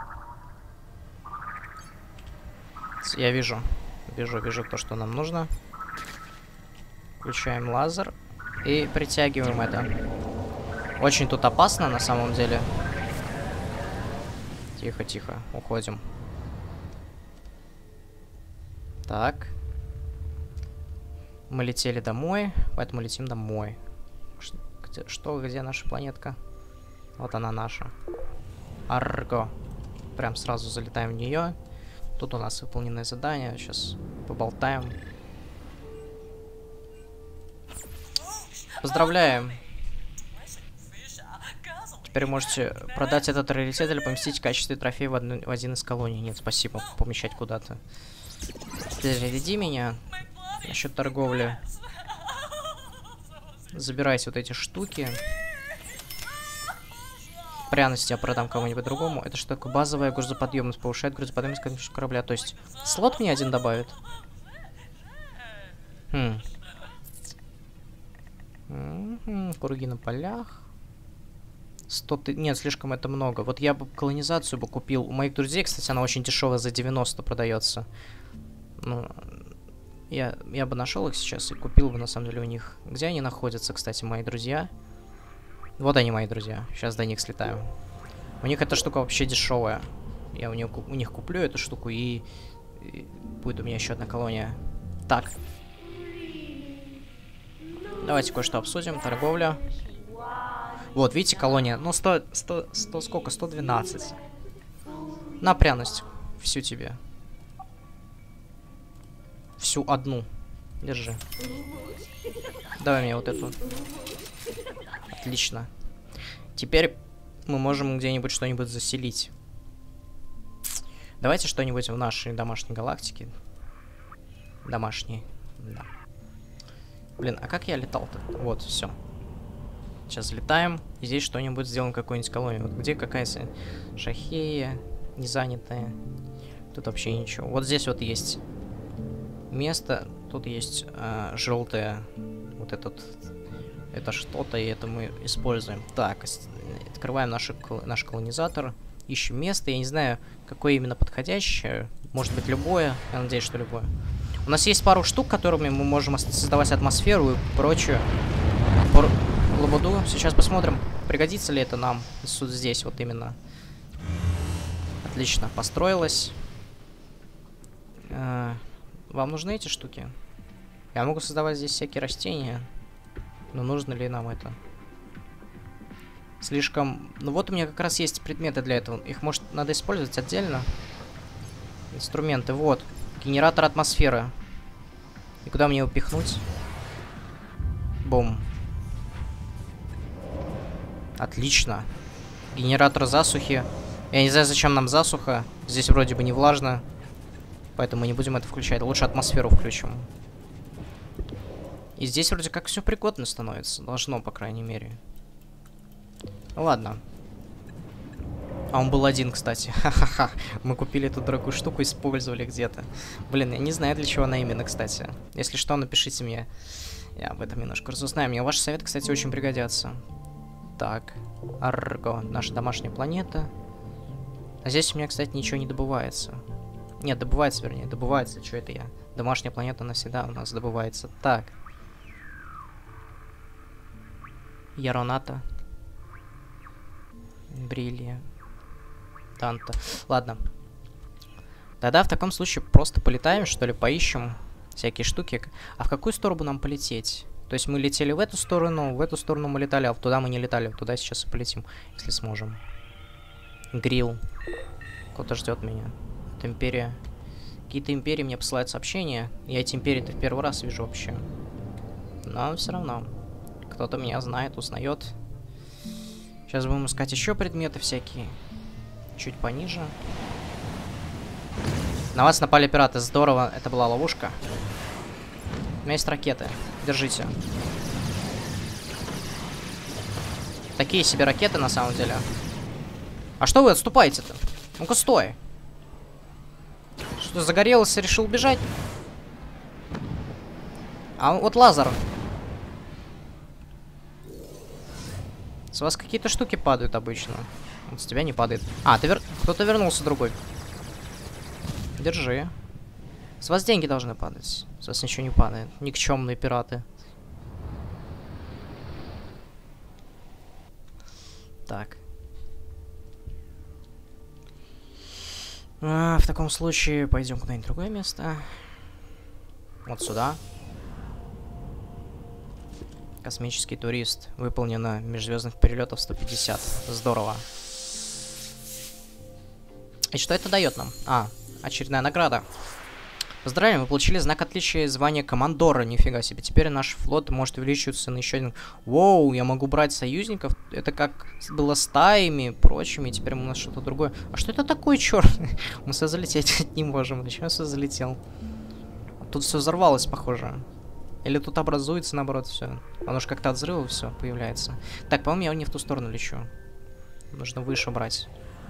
Я вижу то, что нам нужно. Включаем лазер. И притягиваем это. Очень тут опасно, на самом деле. Тихо, уходим. Так. Мы летели домой, поэтому летим домой. Где наша планетка? Вот она наша. Арго. Прям сразу залетаем в нее. Тут у нас выполненное задание. Сейчас поболтаем. Поздравляем. Теперь можете продать этот раритет или поместить в качестве трофея в один из колоний. Нет, спасибо. Помещать куда-то. Переведи меня насчет торговли. Забирайте вот эти штуки. Пряности я продам кому-нибудь другому. Это что такое? Базовая грузоподъемность. Повышает грузоподъемность корабля. То есть слот мне один добавит. Круги на полях. 100 ты... Нет, слишком это много. Вот я бы колонизацию бы купил. У моих друзей, кстати, она очень дешевая, за 90 продается. Ну, я бы нашел их сейчас и купил бы, на самом деле, у них. Где они находятся, кстати, мои друзья? Вот они, мои друзья. Сейчас до них слетаю. У них эта штука вообще дешевая. Я у них куплю эту штуку, и будет у меня еще одна колония. Так. Давайте кое-что обсудим. Торговля. Вот, видите, колония. Ну, 100 сколько? 112. На пряность. Всю тебе. Всю одну. Держи. Давай мне вот эту. Отлично. Теперь мы можем где-нибудь что-нибудь заселить. Давайте что-нибудь в нашей домашней галактике. Домашней. Да. Блин, а как я летал-то? Вот, все. Сейчас летаем, и здесь что-нибудь сделаем, какую-нибудь колонию. Вот где какая-то шахея, незанятая. Тут вообще ничего. Вот здесь вот есть место, тут есть желтое, вот это что-то, и это мы используем. Так, открываем наш колонизатор, ищем место. Я не знаю, какое именно подходящее. Может быть, любое. Я надеюсь, что любое. У нас есть пару штук, которыми мы можем создавать атмосферу и прочее. Лабуду. Сейчас посмотрим, пригодится ли это нам здесь вот именно. Отлично, построилась. Вам нужны эти штуки? Я могу создавать здесь всякие растения. Но нужно ли нам это? Слишком... Ну вот у меня как раз есть предметы для этого. Их, может, надо использовать отдельно. Инструменты, вот. Генератор атмосферы. И куда мне его пихнуть? Бум. Отлично. Генератор засухи. Я не знаю, зачем нам засуха. Здесь вроде бы не влажно. Поэтому мы не будем это включать. Лучше атмосферу включим. И здесь вроде как все пригодно становится. Должно, по крайней мере. Ладно. А он был один, кстати. Ха-ха-ха. Мы купили эту дорогую штуку, использовали где-то. Блин, я не знаю, для чего она именно, кстати. Если что, напишите мне. Я об этом немножко разузнаю. Мне ваши советы, кстати, очень пригодятся. Так. Арго. Наша домашняя планета. А здесь у меня, кстати, ничего не добывается. Нет, добывается, вернее. Добывается. Что это я? Домашняя планета навсегда у нас добывается. Так. Яроната. Бриллия. Танта. Ладно. Тогда в таком случае просто полетаем, что ли, поищем всякие штуки. А в какую сторону нам полететь? То есть мы летели в эту сторону мы летали, а туда мы не летали. Туда сейчас и полетим, если сможем. Грилл. Кто-то ждет меня. Это империя. Какие-то империи мне посылают сообщения. Я эти империи-то в первый раз вижу вообще. Но все равно. Кто-то меня знает, узнает. Сейчас будем искать еще предметы всякие. Чуть пониже. На вас напали пираты. Здорово. Это была ловушка. У меня есть ракеты. Держите. Такие себе ракеты, на самом деле. А что вы отступаете-то? Ну-ка, стой. Что, загорелся, решил бежать? А вот лазер. С вас какие-то штуки падают обычно. Вот с тебя не падает. А, кто-то вернулся другой. Держи. С вас деньги должны падать. С вас ничего не падает. Никчемные пираты. Так. В таком случае пойдем куда-нибудь в другое место. Вот сюда. Космический турист. Выполнено межзвездных перелетов 150. Здорово. И что это дает нам? А, очередная награда. Поздравляем, вы получили знак отличия звания командора. Нифига себе. Теперь наш флот может увеличиваться на еще один. Воу, я могу брать союзников. Это как было с таями и прочими. Теперь у нас что-то другое. А что это такое, черный? Мы все залететь не можем. Зачем все залетел? Тут все взорвалось, похоже. Или тут образуется, наоборот, все. Оно же как-то от взрыва все появляется. Так, по-моему, я не в ту сторону лечу. Нужно выше брать.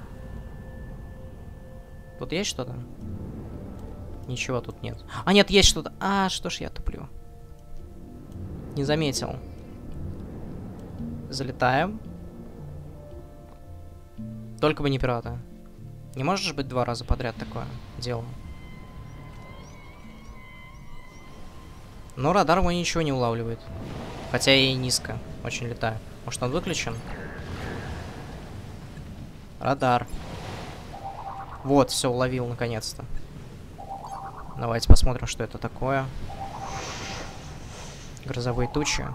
Тут есть что-то? Ничего тут нет. А, нет, есть что-то. А, что ж я туплю? Не заметил. Залетаем. Только бы не пирата. Не можешь быть 2 раза подряд такое дело? Но радар мой ничего не улавливает. Хотя я и низко очень летаю. Может, он выключен? Радар. Вот, все, уловил наконец-то. Давайте посмотрим, что это такое. Грозовые тучи.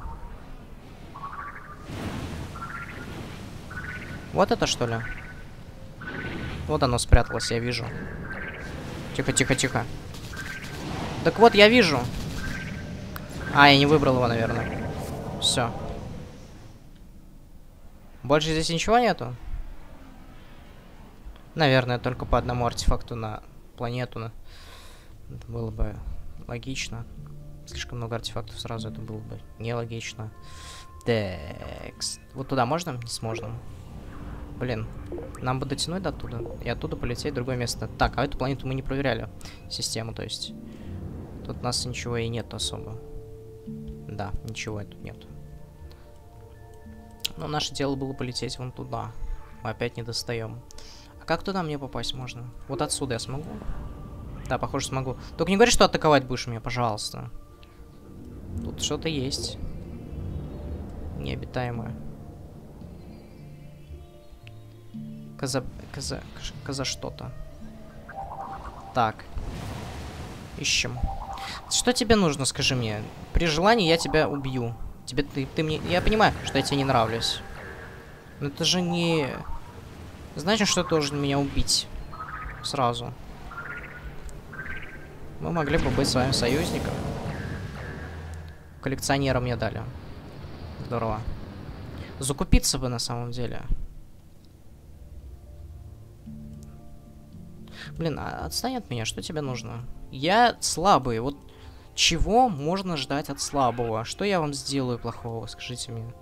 Вот это, что ли? Вот оно спряталось, я вижу. Тихо, тихо, тихо. Так вот, я вижу. А, я не выбрал его, наверное. Все. Больше здесь ничего нету? Наверное, только по одному артефакту на планету. Это было бы логично. Слишком много артефактов сразу, это было бы нелогично. Текст. Вот туда можно? Не сможем. Блин. Нам бы дотянуть до оттуда. И оттуда полететь в другое место. Так, а эту планету мы не проверяли. Систему, то есть. Тут у нас ничего и нет особо. Да, ничего тут нет. Но наше дело было полететь вон туда. Мы опять не достаем. А как туда мне попасть можно? Вот отсюда я смогу? Да, похоже, смогу. Только не говори, что атаковать будешь меня, пожалуйста. Тут что-то есть. Необитаемое. Коза что-то. Так. Ищем. Что тебе нужно, скажи мне? При желании я тебя убью. Ты мне... Я понимаю, что я тебе не нравлюсь. Но это же не... Значит, что ты должен меня убить. Сразу. Мы могли бы быть с вами союзником. Коллекционера мне дали. Здорово. Закупиться бы на самом деле. Блин, отстань от меня, что тебе нужно? Я слабый, вот чего можно ждать от слабого? Что я вам сделаю плохого, скажите мне.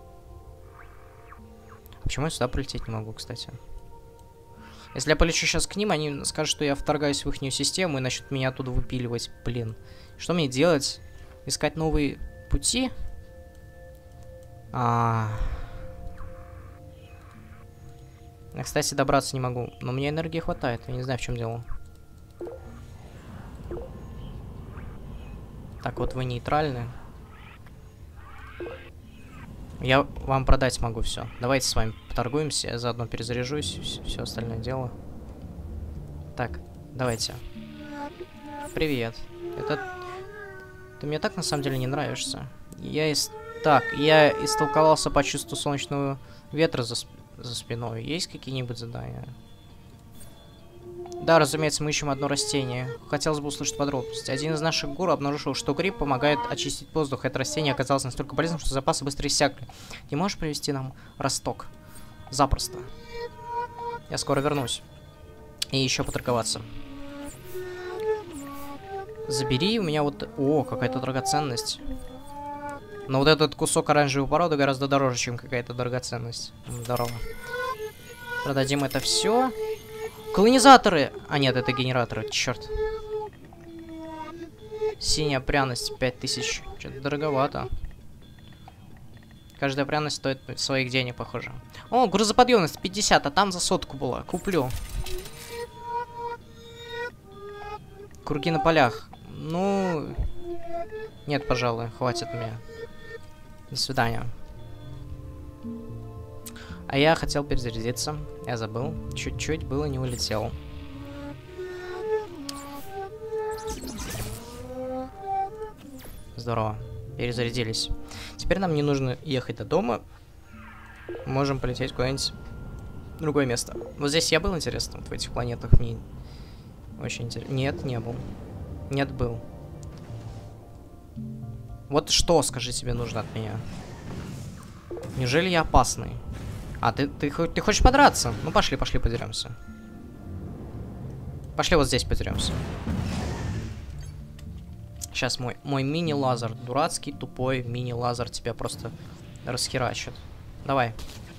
Почему я сюда прилететь не могу, кстати? Если я полечу сейчас к ним, они скажут, что я вторгаюсь в их систему и начнут меня оттуда выпиливать. Блин. Что мне делать? Искать новые пути? Я, кстати, добраться не могу. Но мне энергии хватает. Я не знаю, в чем дело. Так, вот вы нейтральны. Я вам продать могу все. Давайте с вами поторгуемся. Я заодно перезаряжусь. Все остальное дело. Так, давайте. Привет. Ты мне так на самом деле не нравишься. Я истолковался по чувству солнечного ветра за спиной. Есть какие-нибудь задания? Да, разумеется, мы ищем одно растение. Хотелось бы услышать подробности. Один из наших гуру обнаружил, что гриб помогает очистить воздух. Это растение оказалось настолько полезным, что запасы быстро иссякли. Не можешь привезти нам росток? Запросто. Я скоро вернусь. И еще поторговаться. Забери у меня вот... О, какая-то драгоценность. Но вот этот кусок оранжевой породы гораздо дороже, чем какая-то драгоценность. Здорово. Продадим это все. Колонизаторы! А нет, это генераторы, черт. Синяя пряность 5000. Что-то дороговато. Каждая пряность стоит своих денег, похоже. О, грузоподъемность 50, а там за 100 была. Куплю. Круги на полях. Ну... Нет, пожалуй, хватит мне. До свидания. А я хотел перезарядиться. Я забыл. Чуть-чуть было, не улетел. Здорово. Перезарядились. Теперь нам не нужно ехать до дома. Можем полететь куда-нибудь в другое место. Вот здесь я был, интересно, вот в этих планетах. Мне очень интересно. Нет, не был. Нет, был. Вот что, скажи, тебе нужно от меня? Неужели я опасный? А, ты хочешь подраться? Ну, пошли подеремся. Пошли вот здесь подеремся. Сейчас мой мини-лазер. Дурацкий, тупой мини-лазер тебя просто расхерачит. Давай.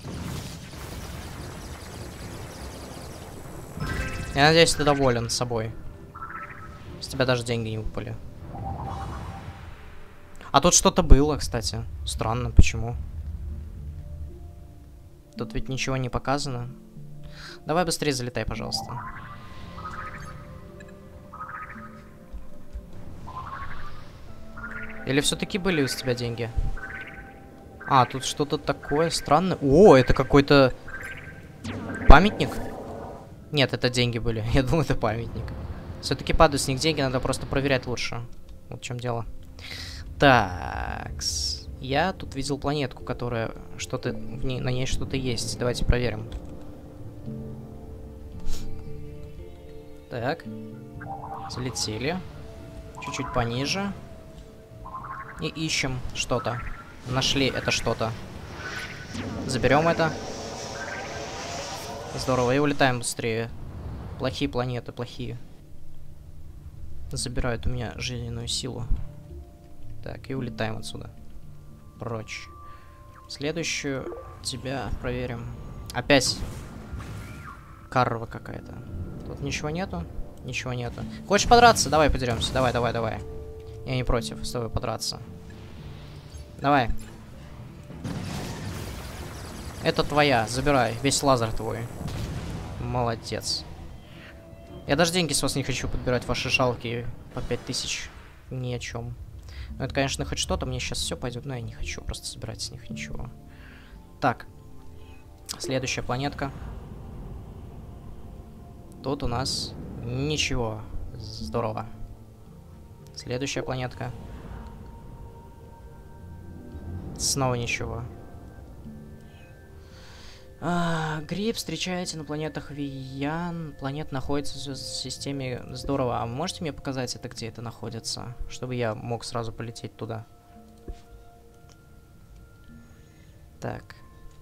Я надеюсь, ты доволен собой. С тебя даже деньги не выпали. А тут что-то было, кстати. Странно, почему? Тут ведь ничего не показано. Давай быстрее залетай, пожалуйста. Или все-таки были у тебя деньги? А, тут что-то такое странное. О, это какой-то памятник? Нет, это деньги были. Я думал, это памятник. Все-таки падают с них деньги, надо просто проверять лучше. Вот в чем дело. Такс. Я тут видел планетку, которая что-то на ней что-то есть. Давайте проверим. Так. Залетели. Чуть-чуть пониже. И ищем что-то. Нашли это что-то. Заберем это. Здорово, и улетаем быстрее. Плохие планеты, плохие. Забирают у меня жизненную силу. Так, и улетаем отсюда. Прочь. Следующую тебя проверим. Опять карва какая-то. Тут ничего нету? Ничего нету. Хочешь подраться? Давай подеремся. Давай. Я не против с тобой подраться. Давай. Это твоя. Забирай. Весь лазер твой. Молодец. Я даже деньги с вас не хочу подбирать. Ваши жалкие по 5000. Ни о чем. Ну, это, конечно, хоть что-то. Мне сейчас все пойдет, но я не хочу просто собирать с них ничего. Так. Следующая планетка. Тут у нас ничего. Здорово. Следующая планетка. Снова ничего. Гриб встречается на планетах Виян. Планета находится в системе. Здорово. А можете мне показать это, где это находится? Чтобы я мог сразу полететь туда. Так.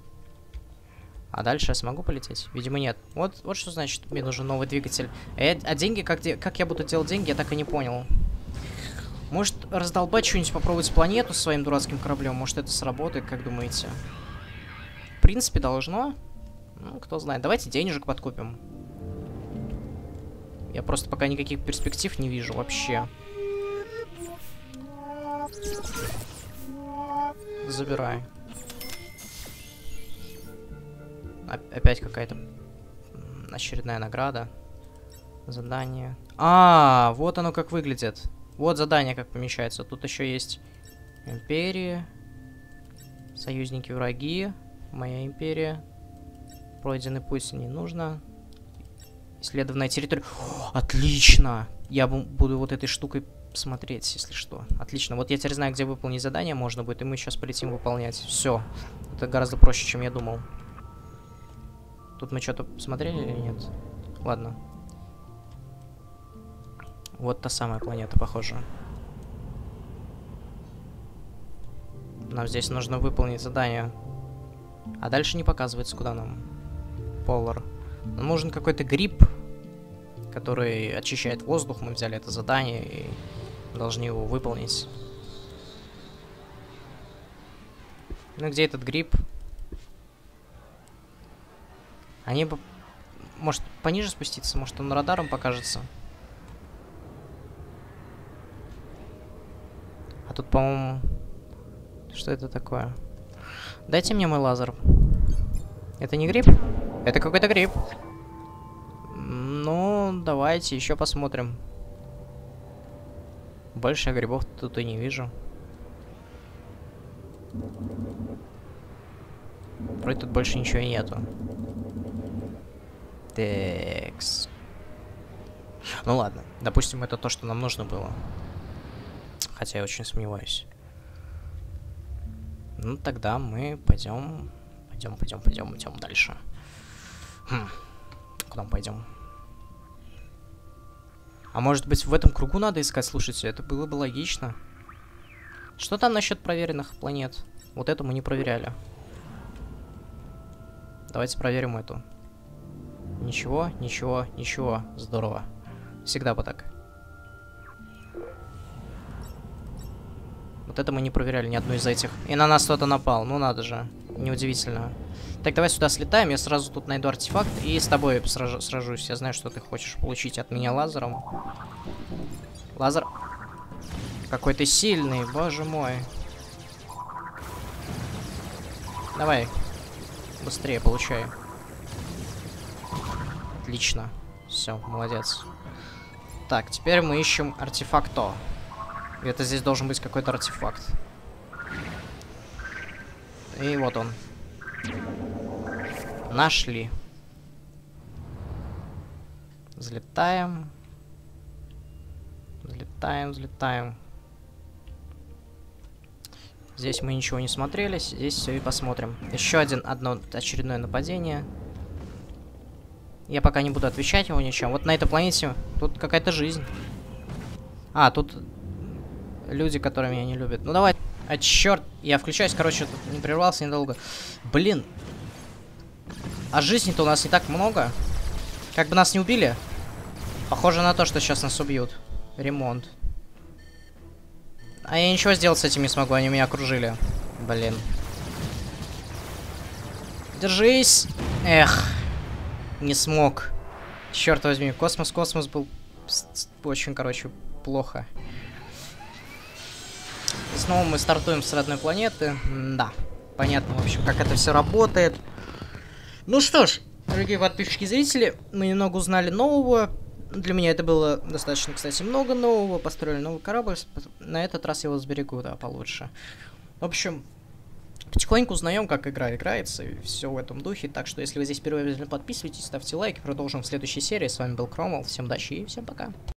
А дальше я смогу полететь? Видимо, нет. Вот что значит, мне нужен новый двигатель. А деньги, как я буду делать деньги, я так и не понял. Может, раздолбать что-нибудь, попробовать планету со своим дурацким кораблем? Может, это сработает, как думаете? В принципе, должно. Ну, кто знает. Давайте денежек подкупим. Я просто пока никаких перспектив не вижу вообще. Забирай. Опять какая-то очередная награда. Задание. А, вот оно как выглядит. Вот задание как помещается. Тут еще есть империя. Союзники, враги. Моя империя. Пройденный путь не нужно. Исследованная территория. О, отлично! Я буду вот этой штукой смотреть, если что. Отлично. Вот я теперь знаю, где выполнить задание можно будет, и мы сейчас полетим выполнять. Все. Это гораздо проще, чем я думал. Тут мы что-то смотрели или нет? Ладно. Вот та самая планета, похоже. Нам здесь нужно выполнить задание. А дальше не показывается, куда нам. Полар. Нам нужен какой-то гриб, который очищает воздух. Мы взяли это задание и должны его выполнить. Ну где этот гриб? Они бы... Может, пониже спуститься? Может, он радаром покажется? А тут, по-моему... Что это такое? Дайте мне мой лазер. Это не гриб? Это какой-то гриб. Ну, давайте еще посмотрим. Больше грибов тут и не вижу. Вроде тут больше ничего и нету. Текс. Ну ладно, допустим, это то, что нам нужно было. Хотя я очень сомневаюсь. Ну тогда мы пойдем дальше. Куда мы пойдем? А может быть, в этом кругу надо искать? Слушайте, это было бы логично. Что там насчет проверенных планет? Вот эту мы не проверяли. Давайте проверим эту. Ничего, ничего, ничего. Здорово. Всегда бы так. Вот это мы не проверяли, ни одну из этих. И на нас кто-то напал. Ну надо же. Неудивительно. Так, давай сюда слетаем. Я сразу тут найду артефакт и с тобой сражусь. Я знаю, что ты хочешь получить от меня лазером. Лазер. Какой ты сильный, боже мой. Давай. Быстрее получай. Отлично. Все, молодец. Так, теперь мы ищем артефакто. Где-то здесь должен быть какой-то артефакт. И вот он. Нашли. Взлетаем. Взлетаем, взлетаем. Здесь мы ничего не смотрели, здесь все и посмотрим. Еще одно очередное нападение. Я пока не буду отвечать ему ничем. Вот на этой планете тут какая-то жизнь. А, тут люди, которые меня не любят. Ну давай. А, черт, я включаюсь, короче, тут не прервался недолго. Блин. А жизни-то у нас не так много. Как бы нас не убили. Похоже на то, что сейчас нас убьют. Ремонт. А я ничего сделать с этим не смогу, они меня окружили. Блин. Держись. Эх. Не смог. Черт возьми, космос был очень, короче, плохо. И снова мы стартуем с родной планеты. Да. Понятно, в общем, как это все работает. Ну что ж, дорогие подписчики и зрители, мы немного узнали нового. Для меня это было достаточно, кстати, много нового. Построили новый корабль. На этот раз я его сберегу, да, получше. В общем, потихоньку узнаем, как игра играется, и все в этом духе. Так что, если вы здесь впервые, обязательно подписывайтесь, ставьте лайки. Продолжим в следующей серии. С вами был Кромвелл. Всем удачи и всем пока.